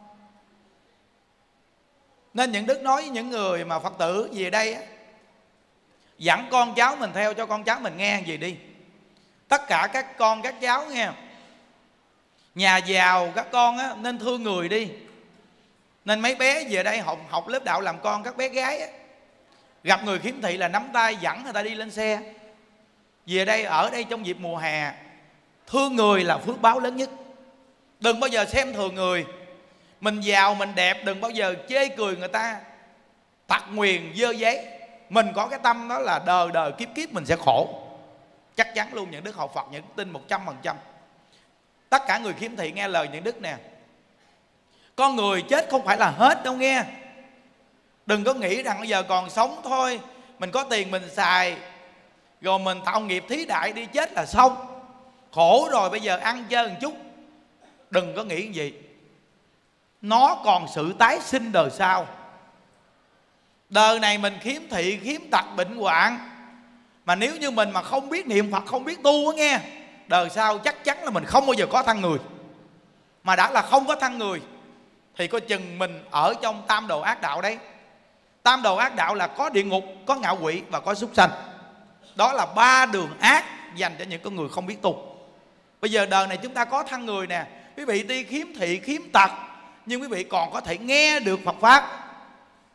[SPEAKER 1] Nên Nhuận Đức nói với những người mà Phật tử về đây á, dẫn con cháu mình theo cho con cháu mình nghe gì đi. Tất cả các con các cháu nghe, nhà giàu các con á, nên thương người đi. Nên mấy bé về đây học, học lớp đạo làm con các bé gái á, gặp người khiếm thị là nắm tay dẫn người ta đi lên xe. Về đây ở đây trong dịp mùa hè, thương người là phước báo lớn nhất. Đừng bao giờ xem thường người. Mình giàu mình đẹp đừng bao giờ chê cười người ta, tật nguyền dơ giấy. Mình có cái tâm đó là đời đời kiếp kiếp mình sẽ khổ. Chắc chắn luôn. Nhuận Đức học Phật Nhuận Đức tin một trăm phần trăm. Tất cả người khiếm thị nghe lời Nhuận Đức nè, con người chết không phải là hết đâu nghe. Đừng có nghĩ rằng bây giờ còn sống thôi, mình có tiền mình xài, rồi mình tạo nghiệp thí đại đi chết là xong. Khổ rồi bây giờ ăn chơi một chút. Đừng có nghĩ gì. Nó còn sự tái sinh đời sau. Đời này mình khiếm thị, khiếm tật, bệnh hoạn, mà nếu như mình mà không biết niệm Phật, không biết tu á nghe, đời sau chắc chắn là mình không bao giờ có thân người. Mà đã là không có thân người thì coi chừng mình ở trong tam đồ ác đạo đấy. Tam đồ ác đạo là có địa ngục, có ngạ quỷ và có súc sanh. Đó là ba đường ác dành cho những con người không biết tu. Bây giờ đời này chúng ta có thân người nè, quý vị tuy khiếm thị, khiếm tật, nhưng quý vị còn có thể nghe được Phật Pháp.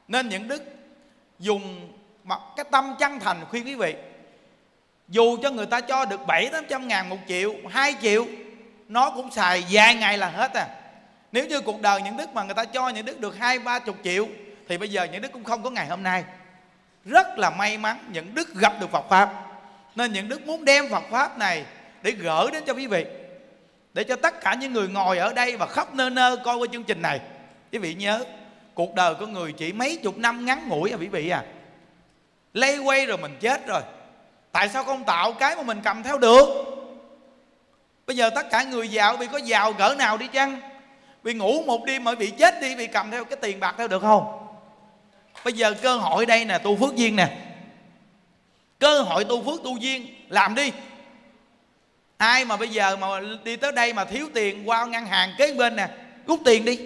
[SPEAKER 1] Nên những đức dùng mặt cái tâm chân thành khuyên quý vị, dù cho người ta cho được bảy tám trăm ngàn, một triệu, hai triệu, nó cũng xài vài ngày là hết à. Nếu như cuộc đời những đức mà người ta cho những đức được hai ba chục triệu thì bây giờ những đức cũng không có ngày hôm nay. Rất là may mắn những đức gặp được Phật Pháp. Nên những đức muốn đem Phật Pháp này để gửi đến cho quý vị, để cho tất cả những người ngồi ở đây và khắp nơi nơi coi qua chương trình này. Quý vị nhớ, cuộc đời của người chỉ mấy chục năm ngắn ngủi à quý vị à. Lây quay rồi mình chết rồi. Tại sao không tạo cái mà mình cầm theo được? Bây giờ tất cả người giàu, vì có giàu cỡ nào đi chăng, vì ngủ một đêm mà bị chết đi, vì cầm theo cái tiền bạc theo được không? Bây giờ cơ hội đây nè, tu phước duyên nè, cơ hội tu phước tu duyên, làm đi. Ai mà bây giờ mà đi tới đây mà thiếu tiền, qua ngân hàng kế bên nè, rút tiền đi.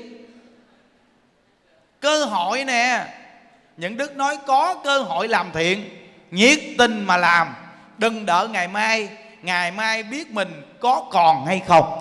[SPEAKER 1] Cơ hội nè. Những đức nói có cơ hội làm thiện, nhiệt tình mà làm, đừng đợi ngày mai. Ngày mai biết mình có còn hay không.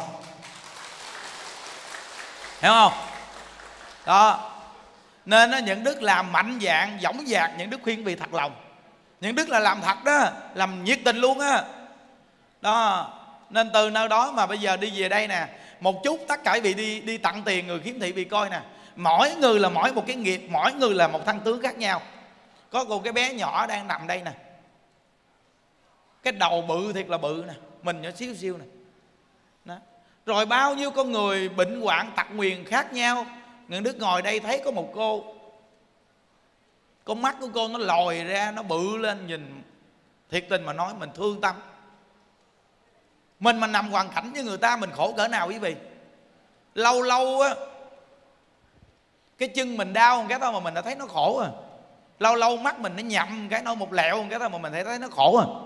[SPEAKER 1] Hiểu không? Đó. Nên đó, những đức làm mạnh dạn, dõng dạc. Những đức khuyên vì thật lòng. Những đức là làm thật đó, làm nhiệt tình luôn á. Đó. Nên từ nơi đó mà bây giờ đi về đây nè, một chút tất cả quý vị đi đi tặng tiền người khiếm thị bị coi nè. Mỗi người là mỗi một cái nghiệp, mỗi người là một thân tướng khác nhau. Có một cái bé nhỏ đang nằm đây nè, cái đầu bự thiệt là bự nè, mình nhỏ xíu xíu nè. Đó. Rồi bao nhiêu con người bệnh hoạn tật nguyền khác nhau. Người Đức ngồi đây thấy có một cô, con mắt của cô nó lòi ra, nó bự lên, nhìn thiệt tình mà nói mình thương tâm. Mình mà nằm hoàn cảnh với người ta mình khổ cỡ nào quý vị. Lâu lâu á, cái chân mình đau một cái thôi mà mình đã thấy nó khổ à. Lâu lâu mắt mình nó nhậm cái nó một lẹo một cái thôi mà mình thấy thấy nó khổ à.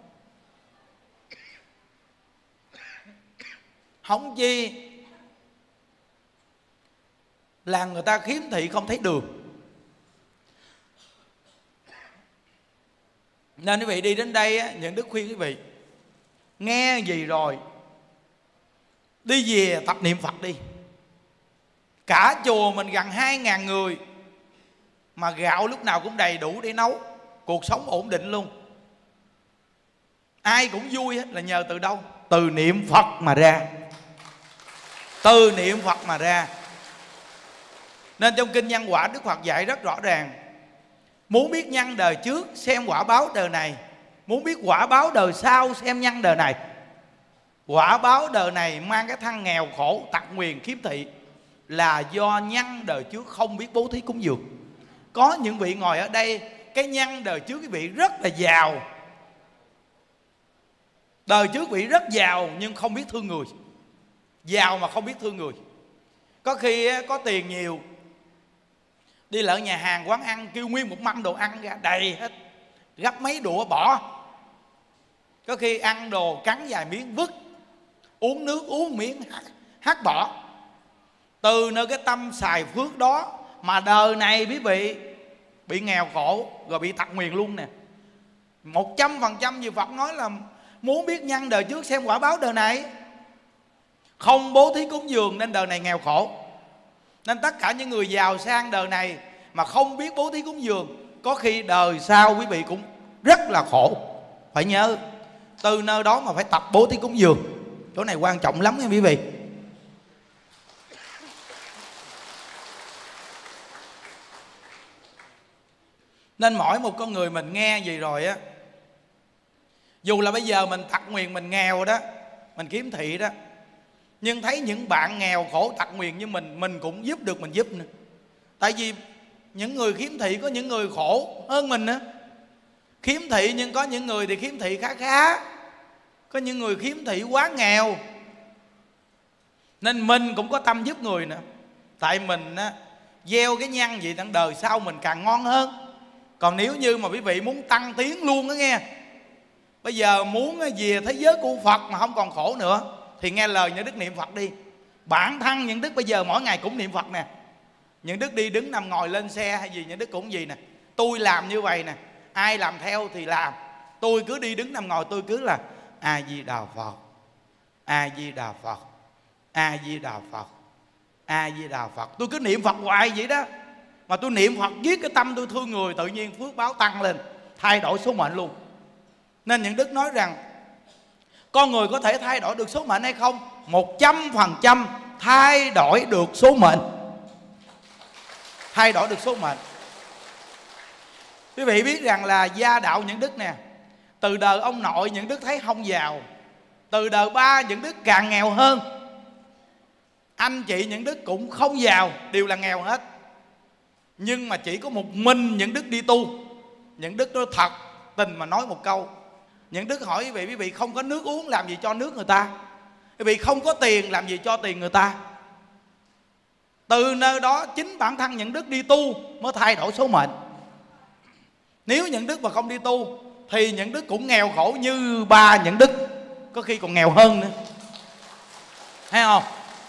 [SPEAKER 1] Không chi là người ta khiếm thị không thấy đường. Nên quý vị đi đến đây á, những đức khuyên quý vị, nghe gì rồi đi về tập niệm Phật đi. Cả chùa mình gần hai ngàn người mà gạo lúc nào cũng đầy đủ để nấu, cuộc sống ổn định luôn. Ai cũng vui hết là nhờ từ đâu? Từ niệm Phật mà ra. Từ niệm Phật mà ra. Nên trong kinh Nhân Quả Đức Phật dạy rất rõ ràng, muốn biết nhân đời trước xem quả báo đời này, muốn biết quả báo đời sau xem nhân đời này. Quả báo đời này mang cái thân nghèo khổ, tật nguyền, khiếm thị là do nhân đời trước không biết bố thí cúng dường. Có những vị ngồi ở đây, cái nhân đời trước quý vị rất là giàu, đời trước vị rất giàu nhưng không biết thương người. Giàu mà không biết thương người. Có khi có tiền nhiều, đi lại nhà hàng quán ăn kêu nguyên một mâm đồ ăn ra đầy hết, gấp mấy đũa bỏ. Có khi ăn đồ cắn vài miếng vứt, uống nước uống miếng hắt bỏ. Từ nơi cái tâm xài phước đó mà đời này quý vị bị nghèo khổ rồi bị tật nguyền luôn nè. Một trăm phần trăm vì Phật nói là muốn biết nhân đời trước xem quả báo đời này. Không bố thí cúng dường nên đời này nghèo khổ. Nên tất cả những người giàu sang đời này mà không biết bố thí cúng dường, có khi đời sau quý vị cũng rất là khổ. Phải nhớ, từ nơi đó mà phải tập bố thí cúng dường. Chỗ này quan trọng lắm nha quý vị. Nên mỗi một con người mình nghe gì rồi á, dù là bây giờ mình tật nguyền, mình nghèo đó, mình kiếm thị đó, nhưng thấy những bạn nghèo khổ tật nguyền như mình, mình cũng giúp được mình giúp nữa. Tại vì những người khiếm thị có những người khổ hơn mình nữa. Khiếm thị nhưng có những người thì khiếm thị khá khá, có những người khiếm thị quá nghèo. Nên mình cũng có tâm giúp người nữa. Tại mình á, gieo cái nhân vậy đằng đời sau mình càng ngon hơn. Còn nếu như mà quý vị muốn tăng tiến luôn đó nghe, bây giờ muốn về thế giới của Phật mà không còn khổ nữa, thì nghe lời những đức niệm Phật đi. Bản thân những đức bây giờ mỗi ngày cũng niệm Phật nè. Những đức đi đứng nằm ngồi lên xe hay gì những đức cũng gì nè, tôi làm như vậy nè, ai làm theo thì làm. Tôi cứ đi đứng nằm ngồi tôi cứ là A Di Đà Phật, A Di Đà Phật, A Di Đà Phật, A Di Đà Phật. Tôi cứ niệm Phật hoài vậy đó. Mà tôi niệm Phật viết cái tâm tôi thương người, tự nhiên phước báo tăng lên, thay đổi số mệnh luôn. Nên những đức nói rằng con người có thể thay đổi được số mệnh hay không? Một trăm phần trăm thay đổi được số mệnh. Thay đổi được số mệnh. Quý vị biết rằng là gia đạo những đức nè, từ đời ông nội những đức thấy không giàu, từ đời ba những đức càng nghèo hơn. Anh chị những đức cũng không giàu, đều là nghèo hết. Nhưng mà chỉ có một mình những đức đi tu. Những đức nói thật tình mà nói một câu, những đức hỏi quý vị, quý vị không có nước uống làm gì cho nước người ta, quý vị không có tiền làm gì cho tiền người ta. Từ nơi đó chính bản thân những đức đi tu mới thay đổi số mệnh. Nếu những đức mà không đi tu thì những đức cũng nghèo khổ như ba những đức, có khi còn nghèo hơn nữa, thấy không?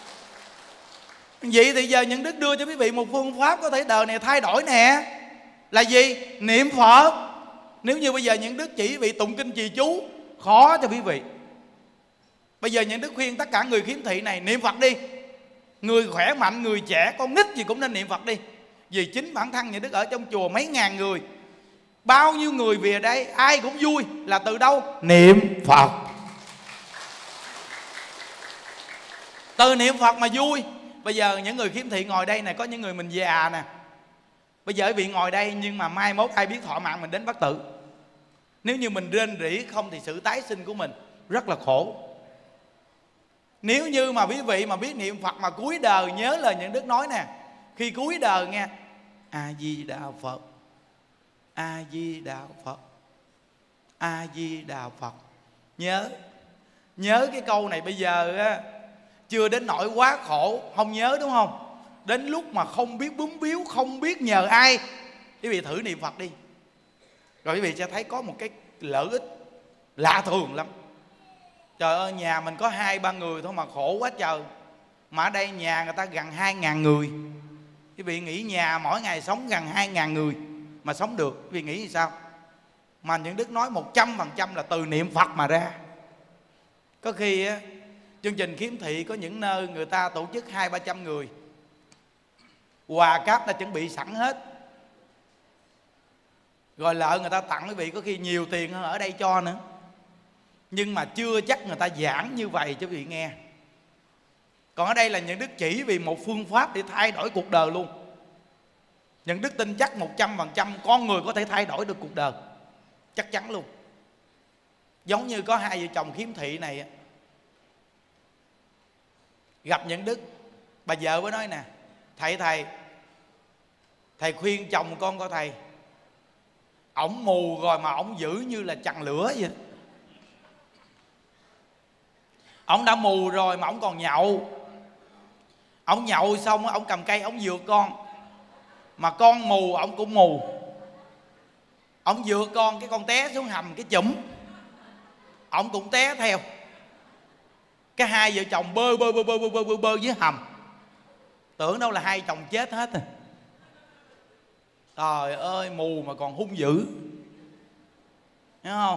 [SPEAKER 1] Vậy thì giờ những đức đưa cho quý vị một phương pháp có thể đời này thay đổi nè. Là gì? Niệm Phật. Nếu như bây giờ những đức chỉ quý vị tụng kinh trì chú, khó cho quý vị. Bây giờ những đức khuyên tất cả người khiếm thị này niệm Phật đi. Người khỏe mạnh, người trẻ, con nít gì cũng nên niệm Phật đi. Vì chính bản thân những đức ở trong chùa mấy ngàn người, bao nhiêu người về đây ai cũng vui, là từ đâu? Niệm Phật. Từ niệm Phật mà vui. Bây giờ những người khiếm thị ngồi đây này, có những người mình già nè, bây giờ quý vị ngồi đây nhưng mà mai mốt ai biết thọ mạng mình đến bất tử. Nếu như mình rên rỉ không thì sự tái sinh của mình rất là khổ. Nếu như mà quý vị mà biết niệm Phật mà cuối đời nhớ lời những đức nói nè, khi cuối đời nghe A Di Đà Phật, A Di Đà Phật, A Di Đà Phật. Nhớ Nhớ cái câu này. Bây giờ á, chưa đến nỗi quá khổ không nhớ, đúng không? Đến lúc mà không biết búm biếu, không biết nhờ ai, quý vị thử niệm Phật đi, rồi quý vị sẽ thấy có một cái lợi ích lạ thường lắm. Trời ơi, nhà mình có hai ba người thôi mà khổ quá trời. Mà ở đây nhà người ta gần hai ngàn người. Quý vị nghĩ nhà mỗi ngày sống gần hai ngàn người mà sống được, quý vị nghĩ như sao? Mà những đức nói một trăm phần trăm là từ niệm Phật mà ra. Có khi á, chương trình khiếm thị có những nơi người ta tổ chức hai ba trăm người, quà cáp đã chuẩn bị sẵn hết, rồi lợi người ta tặng quý vị có khi nhiều tiền hơn ở đây cho nữa. Nhưng mà chưa chắc người ta giảng như vậy cho quý vị nghe. Còn ở đây là những đức chỉ vì một phương pháp để thay đổi cuộc đời luôn. Những đức tin chắc một trăm phần trăm con người có thể thay đổi được cuộc đời, chắc chắn luôn. Giống như có hai vợ chồng khiếm thị này, gặp những đức, bà vợ mới nói nè, thầy thầy thầy khuyên chồng con coi thầy, ổng mù rồi mà ổng giữ như là chằn lửa vậy. Ổng đã mù rồi mà ổng còn nhậu. Ổng nhậu xong ổng cầm cây ổng dược con, mà con mù ổng cũng mù. Ổng dược con, cái con té xuống hầm cái chủm, ổng cũng té theo. Cái hai vợ chồng bơi bơi bơi bơi bơi bơi, bơi, bơi dưới hầm, tưởng đâu là hai chồng chết hết rồi. Trời ơi, mù mà còn hung dữ, hiểu không?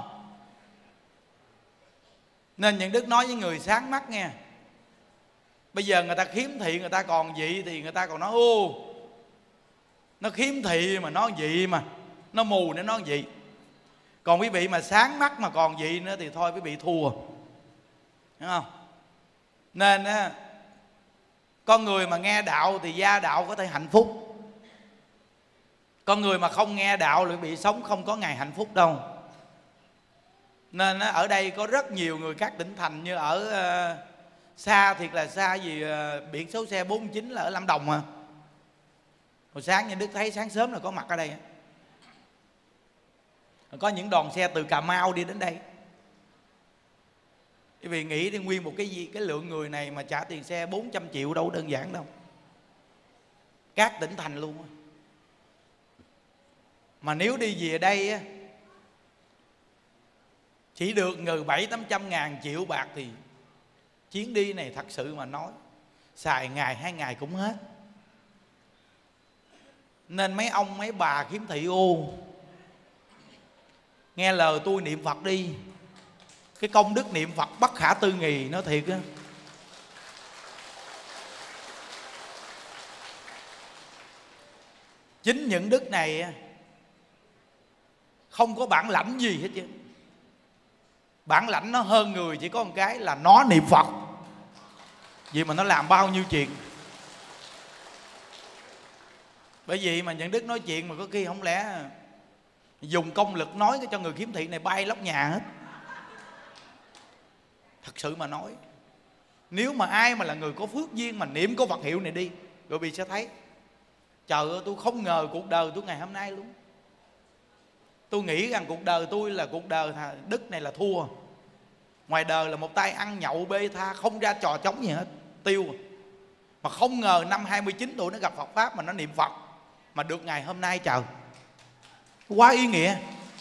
[SPEAKER 1] Nên những đức nói với người sáng mắt nghe, bây giờ người ta khiếm thị, người ta còn vậy thì người ta còn nói ô, nó khiếm thị mà nó vậy, mà nó mù nên nó vậy. Còn quý vị mà sáng mắt mà còn vậy nữa thì thôi quý vị thua, hiểu không? Nên á, con người mà nghe đạo thì gia đạo có thể hạnh phúc. Con người mà không nghe đạo lại bị sống không có ngày hạnh phúc đâu. Nên á, ở đây có rất nhiều người các tỉnh thành, như ở uh, xa thiệt là xa gì, uh, biển số xe bốn chín là ở Lâm Đồng mà. Hồi sáng như đức thấy sáng sớm là có mặt ở đây. Có những đoàn xe từ Cà Mau đi đến đây. Quý vị nghĩ đi, nguyên một cái gì, cái lượng người này mà trả tiền xe bốn trăm triệu đâu đơn giản đâu. Các tỉnh thành luôn. Mà nếu đi về đây á, chỉ được ngừ bảy tám trăm ngàn triệu bạc thì chuyến đi này thật sự mà nói xài ngày hai ngày cũng hết. Nên mấy ông mấy bà khiếm thị ô, nghe lời tôi niệm Phật đi. Cái công đức niệm Phật bất khả tư nghì, nó thiệt á. Chính những đức này không có bản lãnh gì hết chứ. Bản lãnh nó hơn người chỉ có một cái là nó niệm Phật. Vì mà nó làm bao nhiêu chuyện. Bởi vì mà những đức nói chuyện mà có khi không lẽ dùng công lực nói cho người khiếm thị này bay lóc nhà hết. Thật sự mà nói, nếu mà ai mà là người có phước duyên mà niệm có Phật hiệu này đi, rồi bị sẽ thấy trời ơi, tôi không ngờ cuộc đời tôi ngày hôm nay luôn. Tôi nghĩ rằng cuộc đời tôi là cuộc đời đức này là thua. Ngoài đời là một tay ăn nhậu bê tha, không ra trò trống gì hết, tiêu. Mà không ngờ năm hai mươi chín tuổi nó gặp Phật Pháp mà nó niệm Phật, mà được ngày hôm nay trời, quá ý nghĩa.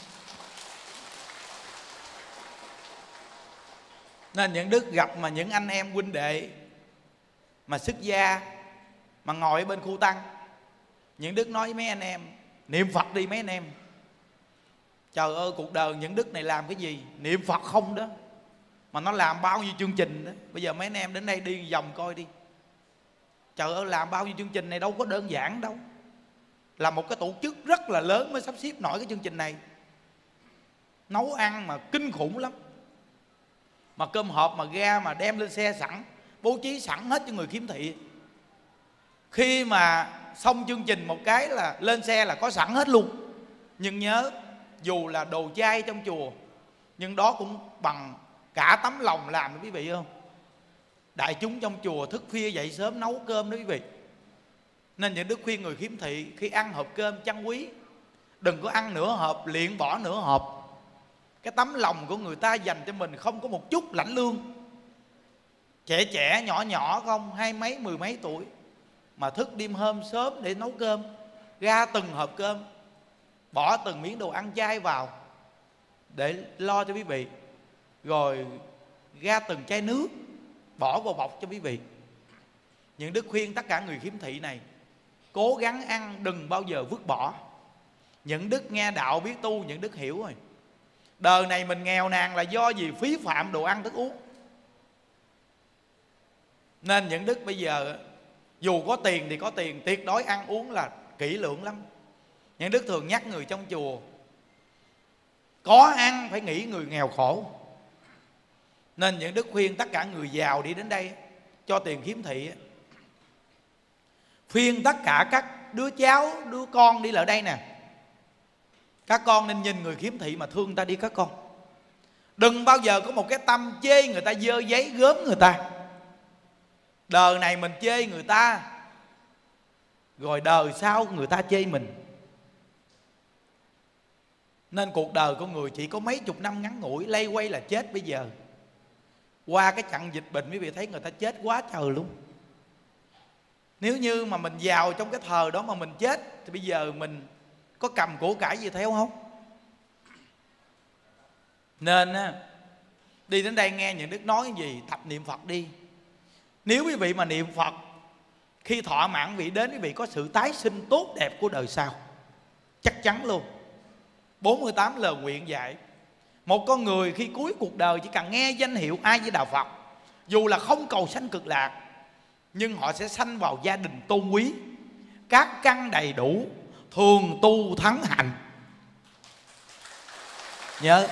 [SPEAKER 1] Nên những đức gặp mà những anh em huynh đệ mà xuất gia mà ngồi ở bên khu tăng, những đức nói với mấy anh em niệm Phật đi mấy anh em. Trời ơi, cuộc đời những đức này làm cái gì? Niệm Phật không đó, mà nó làm bao nhiêu chương trình đó. Bây giờ mấy anh em đến đây đi vòng coi đi. Trời ơi, làm bao nhiêu chương trình này đâu có đơn giản đâu. Là một cái tổ chức rất là lớn mới sắp xếp nổi cái chương trình này. Nấu ăn mà kinh khủng lắm. Mà cơm hộp mà ra mà đem lên xe sẵn, bố trí sẵn hết cho người khiếm thị. Khi mà xong chương trình một cái là lên xe là có sẵn hết luôn. Nhưng nhớ, dù là đồ chay trong chùa, nhưng đó cũng bằng cả tấm lòng làm đó quý vị không? Đại chúng trong chùa thức khuya dậy sớm nấu cơm đó quý vị. Nên những đức khuyên người khiếm thị khi ăn hộp cơm trân quý, đừng có ăn nửa hộp liền bỏ nửa hộp. Cái tấm lòng của người ta dành cho mình không có một chút lãnh lương. Trẻ trẻ nhỏ nhỏ không, hai mấy mười mấy tuổi mà thức đêm hôm sớm để nấu cơm, ra từng hộp cơm, bỏ từng miếng đồ ăn chay vào để lo cho quý vị, rồi ra từng chai nước bỏ vào bọc cho quý vị. Những đức khuyên tất cả người khiếm thị này cố gắng ăn, đừng bao giờ vứt bỏ. Những đức nghe đạo biết tu, những đức hiểu rồi. Đời này mình nghèo nàn là do gì? Phí phạm đồ ăn thức uống. Nên những đức bây giờ dù có tiền thì có tiền, tuyệt đối ăn uống là kỹ lưỡng lắm. Những đức thường nhắc người trong chùa có ăn phải nghĩ người nghèo khổ. Nên những đức khuyên tất cả người giàu đi đến đây cho tiền khiếm thị, khuyên tất cả các đứa cháu, đứa con đi lại đây nè, các con nên nhìn người khiếm thị mà thương người ta đi các con. Đừng bao giờ có một cái tâm chê người ta, dơ giấy gớm người ta. Đời này mình chê người ta, rồi đời sau người ta chê mình. Nên cuộc đời của người chỉ có mấy chục năm ngắn ngủi, lây quay là chết bây giờ. Qua cái trận dịch bệnh quý vị thấy người ta chết quá trời luôn. Nếu như mà mình giàu trong cái thời đó mà mình chết thì bây giờ mình có cầm của cải gì theo không? Nên đi đến đây nghe những đức nói cái gì, tập niệm Phật đi. Nếu quý vị mà niệm Phật, khi thọ mạng quý vị đến, quý vị có sự tái sinh tốt đẹp của đời sau, chắc chắn luôn. Bốn mươi tám lời nguyện dạy một con người khi cuối cuộc đời chỉ cần nghe danh hiệu A Di Đà Phật, dù là không cầu sanh cực lạc, nhưng họ sẽ sanh vào gia đình tôn quý, các căn đầy đủ, thường tu thắng hạnh. Nhớ.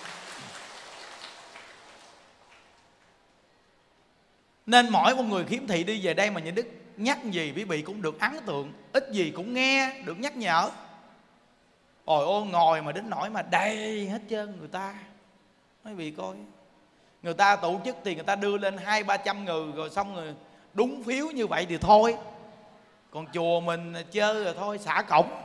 [SPEAKER 1] Nên mỗi một người khiếm thị đi về đây mà những đức nhắc gì quý vị cũng được ấn tượng, ít gì cũng nghe được nhắc nhở. Ôi ô, ngồi mà đến nỗi mà đầy hết trơn người ta. Mấy vị coi, người ta tổ chức thì người ta đưa lên hai ba trăm người, rồi xong rồi đúng phiếu như vậy thì thôi. Còn chùa mình chơi rồi thôi, xả cổng.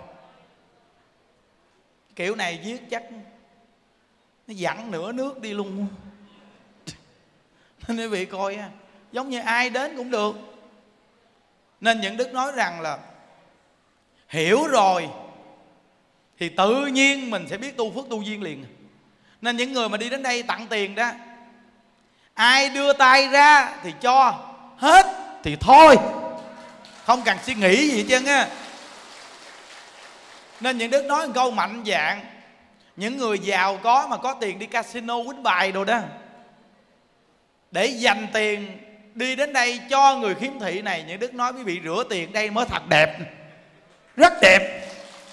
[SPEAKER 1] Kiểu này viết chắc nó dặn nửa nước đi luôn. Nên quý vị coi, giống như ai đến cũng được. Nên những đức nói rằng là hiểu rồi thì tự nhiên mình sẽ biết tu phước tu duyên liền. Nên những người mà đi đến đây tặng tiền đó, ai đưa tay ra thì cho, hết thì thôi, không cần suy nghĩ gì hết trơn á. Nên những đức nói một câu mạnh dạn. Những người giàu có mà có tiền đi casino quýnh bài đồ đó, để dành tiền đi đến đây cho người khiếm thị này, những đức nói quý vị rửa tiền đây mới thật đẹp. rất đẹp.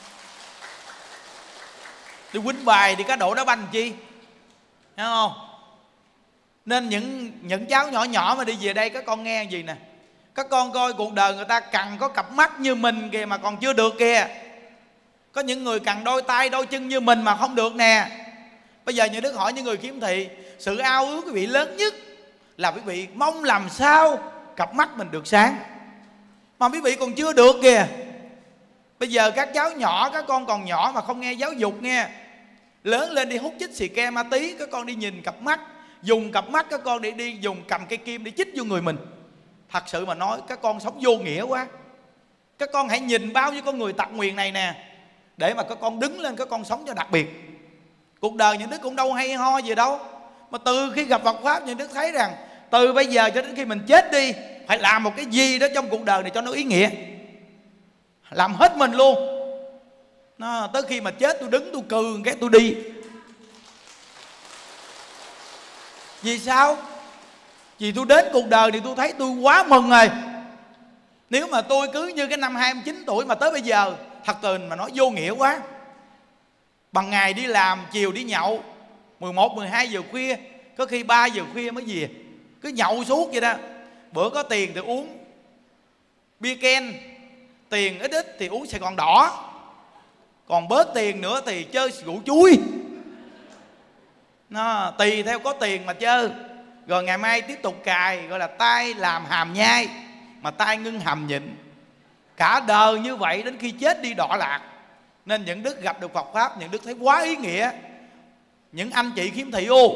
[SPEAKER 1] Đi quýnh bài, đi cá độ đá banh chi, thấy không? Nên những những cháu nhỏ nhỏ mà đi về đây, các con nghe gì nè, các con coi cuộc đời người ta cần có cặp mắt như mình kìa mà còn chưa được kìa. Có những người cần đôi tay đôi chân như mình mà không được nè. Bây giờ Như Đức hỏi những người khiếm thị, sự ao ước quý vị lớn nhất là quý vị mong làm sao cặp mắt mình được sáng, mà quý vị còn chưa được kìa. Bây giờ các cháu nhỏ, các con còn nhỏ mà không nghe giáo dục nghe, lớn lên đi hút chích xì ke ma tí, các con đi nhìn cặp mắt, dùng cặp mắt các con để đi dùng cầm cây kim để chích vô người mình. Thật sự mà nói các con sống vô nghĩa quá. Các con hãy nhìn bao nhiêu con người tật nguyền này nè, để mà các con đứng lên, các con sống cho đặc biệt. Cuộc đời Những Đức cũng đâu hay ho gì đâu, mà từ khi gặp Phật Pháp Những Đức thấy rằng từ bây giờ cho đến khi mình chết đi, phải làm một cái gì đó trong cuộc đời này cho nó ý nghĩa, làm hết mình luôn. Nó, tới khi mà chết tôi đứng tôi cừ cái tôi đi. Vì sao? Vì tôi đến cuộc đời thì tôi thấy tôi quá mừng rồi. Nếu mà tôi cứ như cái năm hai mươi chín tuổi mà tới bây giờ, thật tình mà nói vô nghĩa quá. Bằng ngày đi làm, chiều đi nhậu, mười một, mười hai giờ khuya, có khi ba giờ khuya mới về, cứ nhậu suốt vậy đó. Bữa có tiền thì uống bia ken, tiền ít ít thì uống Sài Gòn đỏ, còn bớt tiền nữa thì chơi rượu chuối. Nó tùy theo có tiền mà chơi. Rồi ngày mai tiếp tục cài, gọi là tay làm hàm nhai, mà tay ngưng hàm nhịn. Cả đời như vậy đến khi chết đi đọa lạc. Nên Những Đức gặp được Phật Pháp, Những Đức thấy quá ý nghĩa. Những anh chị khiếm thị ô,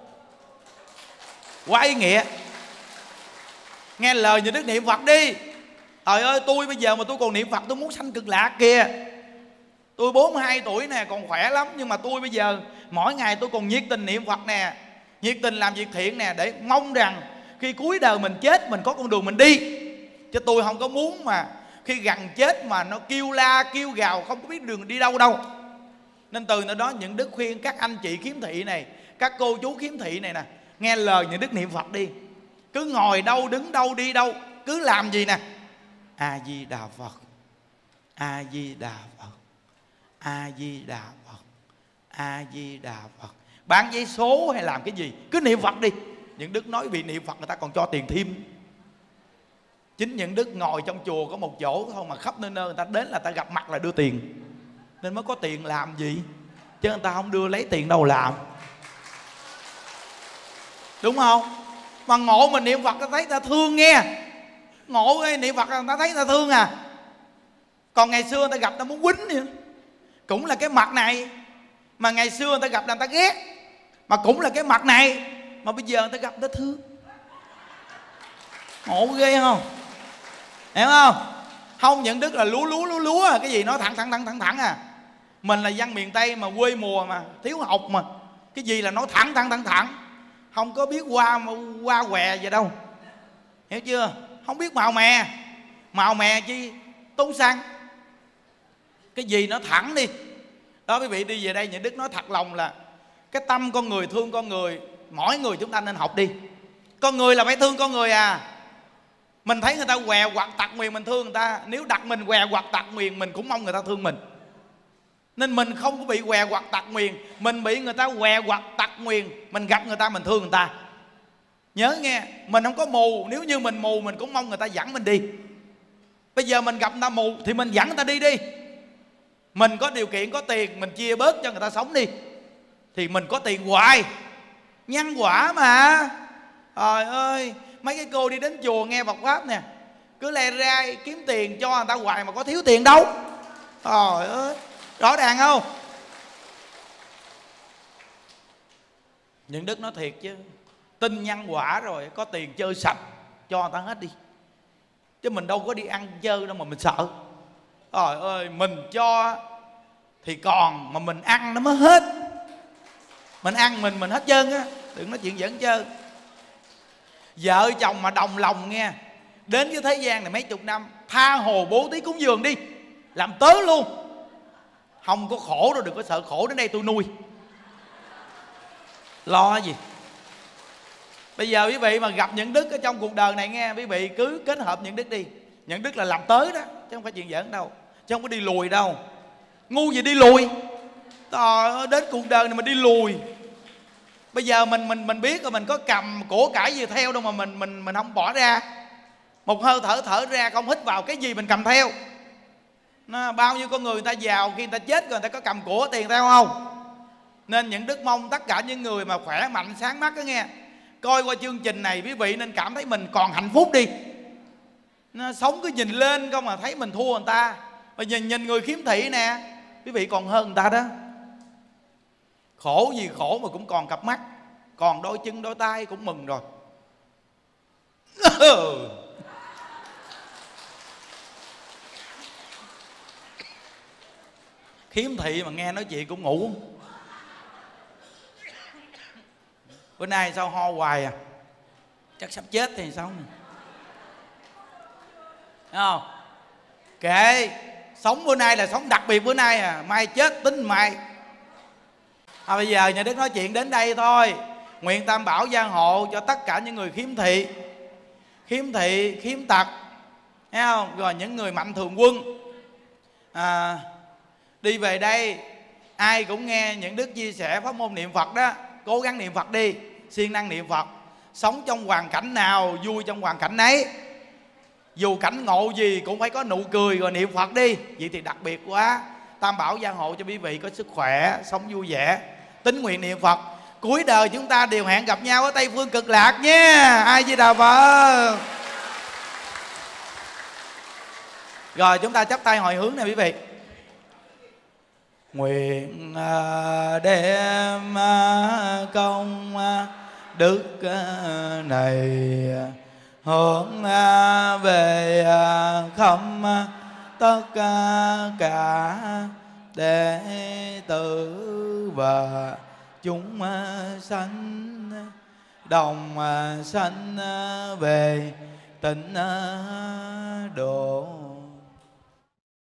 [SPEAKER 1] quá ý nghĩa. Nghe lời Những Đức niệm Phật đi. Trời ơi, tôi bây giờ mà tôi còn niệm Phật tôi muốn sanh cực lạc kìa. Tôi bốn mươi hai tuổi nè, còn khỏe lắm. Nhưng mà tôi bây giờ mỗi ngày tôi còn nhiệt tình niệm Phật nè, nhiệt tình làm việc thiện nè, để mong rằng khi cuối đời mình chết mình có con đường mình đi. Chứ tôi không có muốn mà khi gần chết mà nó kêu la kêu gào không có biết đường đi đâu đâu. Nên từ nơi đó Những Đức khuyên các anh chị khiếm thị này, các cô chú khiếm thị này nè, nghe lời Những Đức niệm Phật đi. Cứ ngồi đâu, đứng đâu, đi đâu, cứ làm gì nè, A Di Đà Phật, A Di Đà Phật, A Di Đà Phật, A Di Đà Phật. Bán giấy số hay làm cái gì cứ niệm Phật đi. Những Đức nói vì niệm Phật người ta còn cho tiền thêm. Chính Những Đức ngồi trong chùa có một chỗ thôi mà khắp nơi nơi người ta đến là ta gặp mặt là đưa tiền, nên mới có tiền làm gì, chứ người ta không đưa lấy tiền đâu làm, đúng không? Mà ngộ mình niệm Phật ta thấy ta thương nghe. Ngộ cái niệm Phật người ta thấy ta thương à. Còn ngày xưa người ta gặp ta muốn quýnh nữa, cũng là cái mặt này. Mà ngày xưa người ta gặp là người ta ghét, mà cũng là cái mặt này. Mà bây giờ người ta gặp người ta thương. Ngộ ghê không? Hiểu không? Không, Những Đức là lúa lúa lúa lúa à. Cái gì nói thẳng thẳng thẳng thẳng thẳng à. Mình là dân miền Tây mà quê mùa mà thiếu học mà, cái gì là nói thẳng thẳng thẳng thẳng, không có biết qua qua què gì đâu. Hiểu chưa? Không biết màu mè. Màu mè chi tốn xăng. Cái gì nó thẳng đi. Đó, quý vị đi về đây Những Đức nói thật lòng là cái tâm con người thương con người, mỗi người chúng ta nên học đi. Con người là phải thương con người à. Mình thấy người ta què quặt tặc nguyền mình thương người ta. Nếu đặt mình què quặt tặc nguyền mình cũng mong người ta thương mình. Nên mình không có bị què quặt tặc nguyền, mình bị người ta què quặt tặc nguyền. Mình gặp người ta mình thương người ta. Nhớ nghe, mình không có mù. Nếu như mình mù mình cũng mong người ta dẫn mình đi. Bây giờ mình gặp người ta mù thì mình dẫn người ta đi đi. Mình có điều kiện có tiền mình chia bớt cho người ta sống đi, thì mình có tiền hoài. Nhân quả mà. Trời ơi, mấy cái cô đi đến chùa nghe Phật Pháp nè, cứ le ra kiếm tiền cho người ta hoài mà có thiếu tiền đâu. Trời ơi, rõ ràng không? Những Đức nói thiệt chứ, tin nhân quả rồi có tiền chơi sạch cho người ta hết đi. Chứ mình đâu có đi ăn chơi đâu mà mình sợ. Trời ơi, mình cho thì còn, mà mình ăn nó mới hết. Mình ăn mình mình hết trơn á. Đừng nói chuyện giỡn chơi. Vợ chồng mà đồng lòng nghe, đến với thế gian này mấy chục năm, tha hồ bố thí cúng dường đi, làm tớ luôn. Không có khổ đâu, đừng có sợ khổ, đến đây tôi nuôi. Lo gì. Bây giờ quý vị mà gặp Những Đức ở trong cuộc đời này nghe, quý vị cứ kết hợp Những Đức đi. Những Đức là làm tới đó, chứ không phải chuyện giỡn đâu. chứ không có đi lùi đâu. Ngu gì đi lùi, trời ơi, đến cuộc đời này mình đi lùi. Bây giờ mình mình mình biết rồi, mình có cầm của cải gì theo đâu mà mình mình mình không bỏ ra. Một hơi thở thở ra không hít vào cái gì mình cầm theo. Nó, bao nhiêu con người người ta giàu khi người ta chết rồi người ta có cầm của tiền theo không? Nên những đức mong tất cả những người mà khỏe mạnh sáng mắt đó nghe, coi qua chương trình này quý vị nên cảm thấy mình còn hạnh phúc đi. Nó sống cứ nhìn lên không mà thấy mình thua người ta. Và nhìn nhìn người khiếm thị nè, quý vị còn hơn người ta đó. Khổ gì khổ mà cũng còn cặp mắt, còn đôi chân đôi tay cũng mừng rồi. Khiếm thị mà nghe nói chuyện cũng ngủ. Bữa nay sao ho hoài à? Chắc sắp chết thì sao nè. Thấy không? Kệ, sống bữa nay là sống đặc biệt bữa nay à, mai chết tính mai. À, bây giờ nhà Đức nói chuyện đến đây thôi. Nguyện Tam Bảo gia hộ cho tất cả những người khiếm thị, khiếm thị, khiếm tật, thấy không? Rồi những người mạnh thường quân à, đi về đây ai cũng nghe những Đức chia sẻ pháp môn niệm Phật đó. Cố gắng niệm Phật đi, siêng năng niệm Phật. Sống trong hoàn cảnh nào vui trong hoàn cảnh ấy. Dù cảnh ngộ gì cũng phải có nụ cười rồi niệm Phật đi. Vậy thì đặc biệt quá. Tam Bảo gia hộ cho quý vị có sức khỏe, sống vui vẻ, tín nguyện niệm Phật. Cuối đời chúng ta đều hẹn gặp nhau ở Tây Phương Cực Lạc nha. Ai Di Đà Phật. Rồi chúng ta chắp tay hồi hướng nè quý vị. Nguyện đem công đức này hướng về khắp tất cả đệ tử và chúng sanh, đồng sanh về tịnh độ.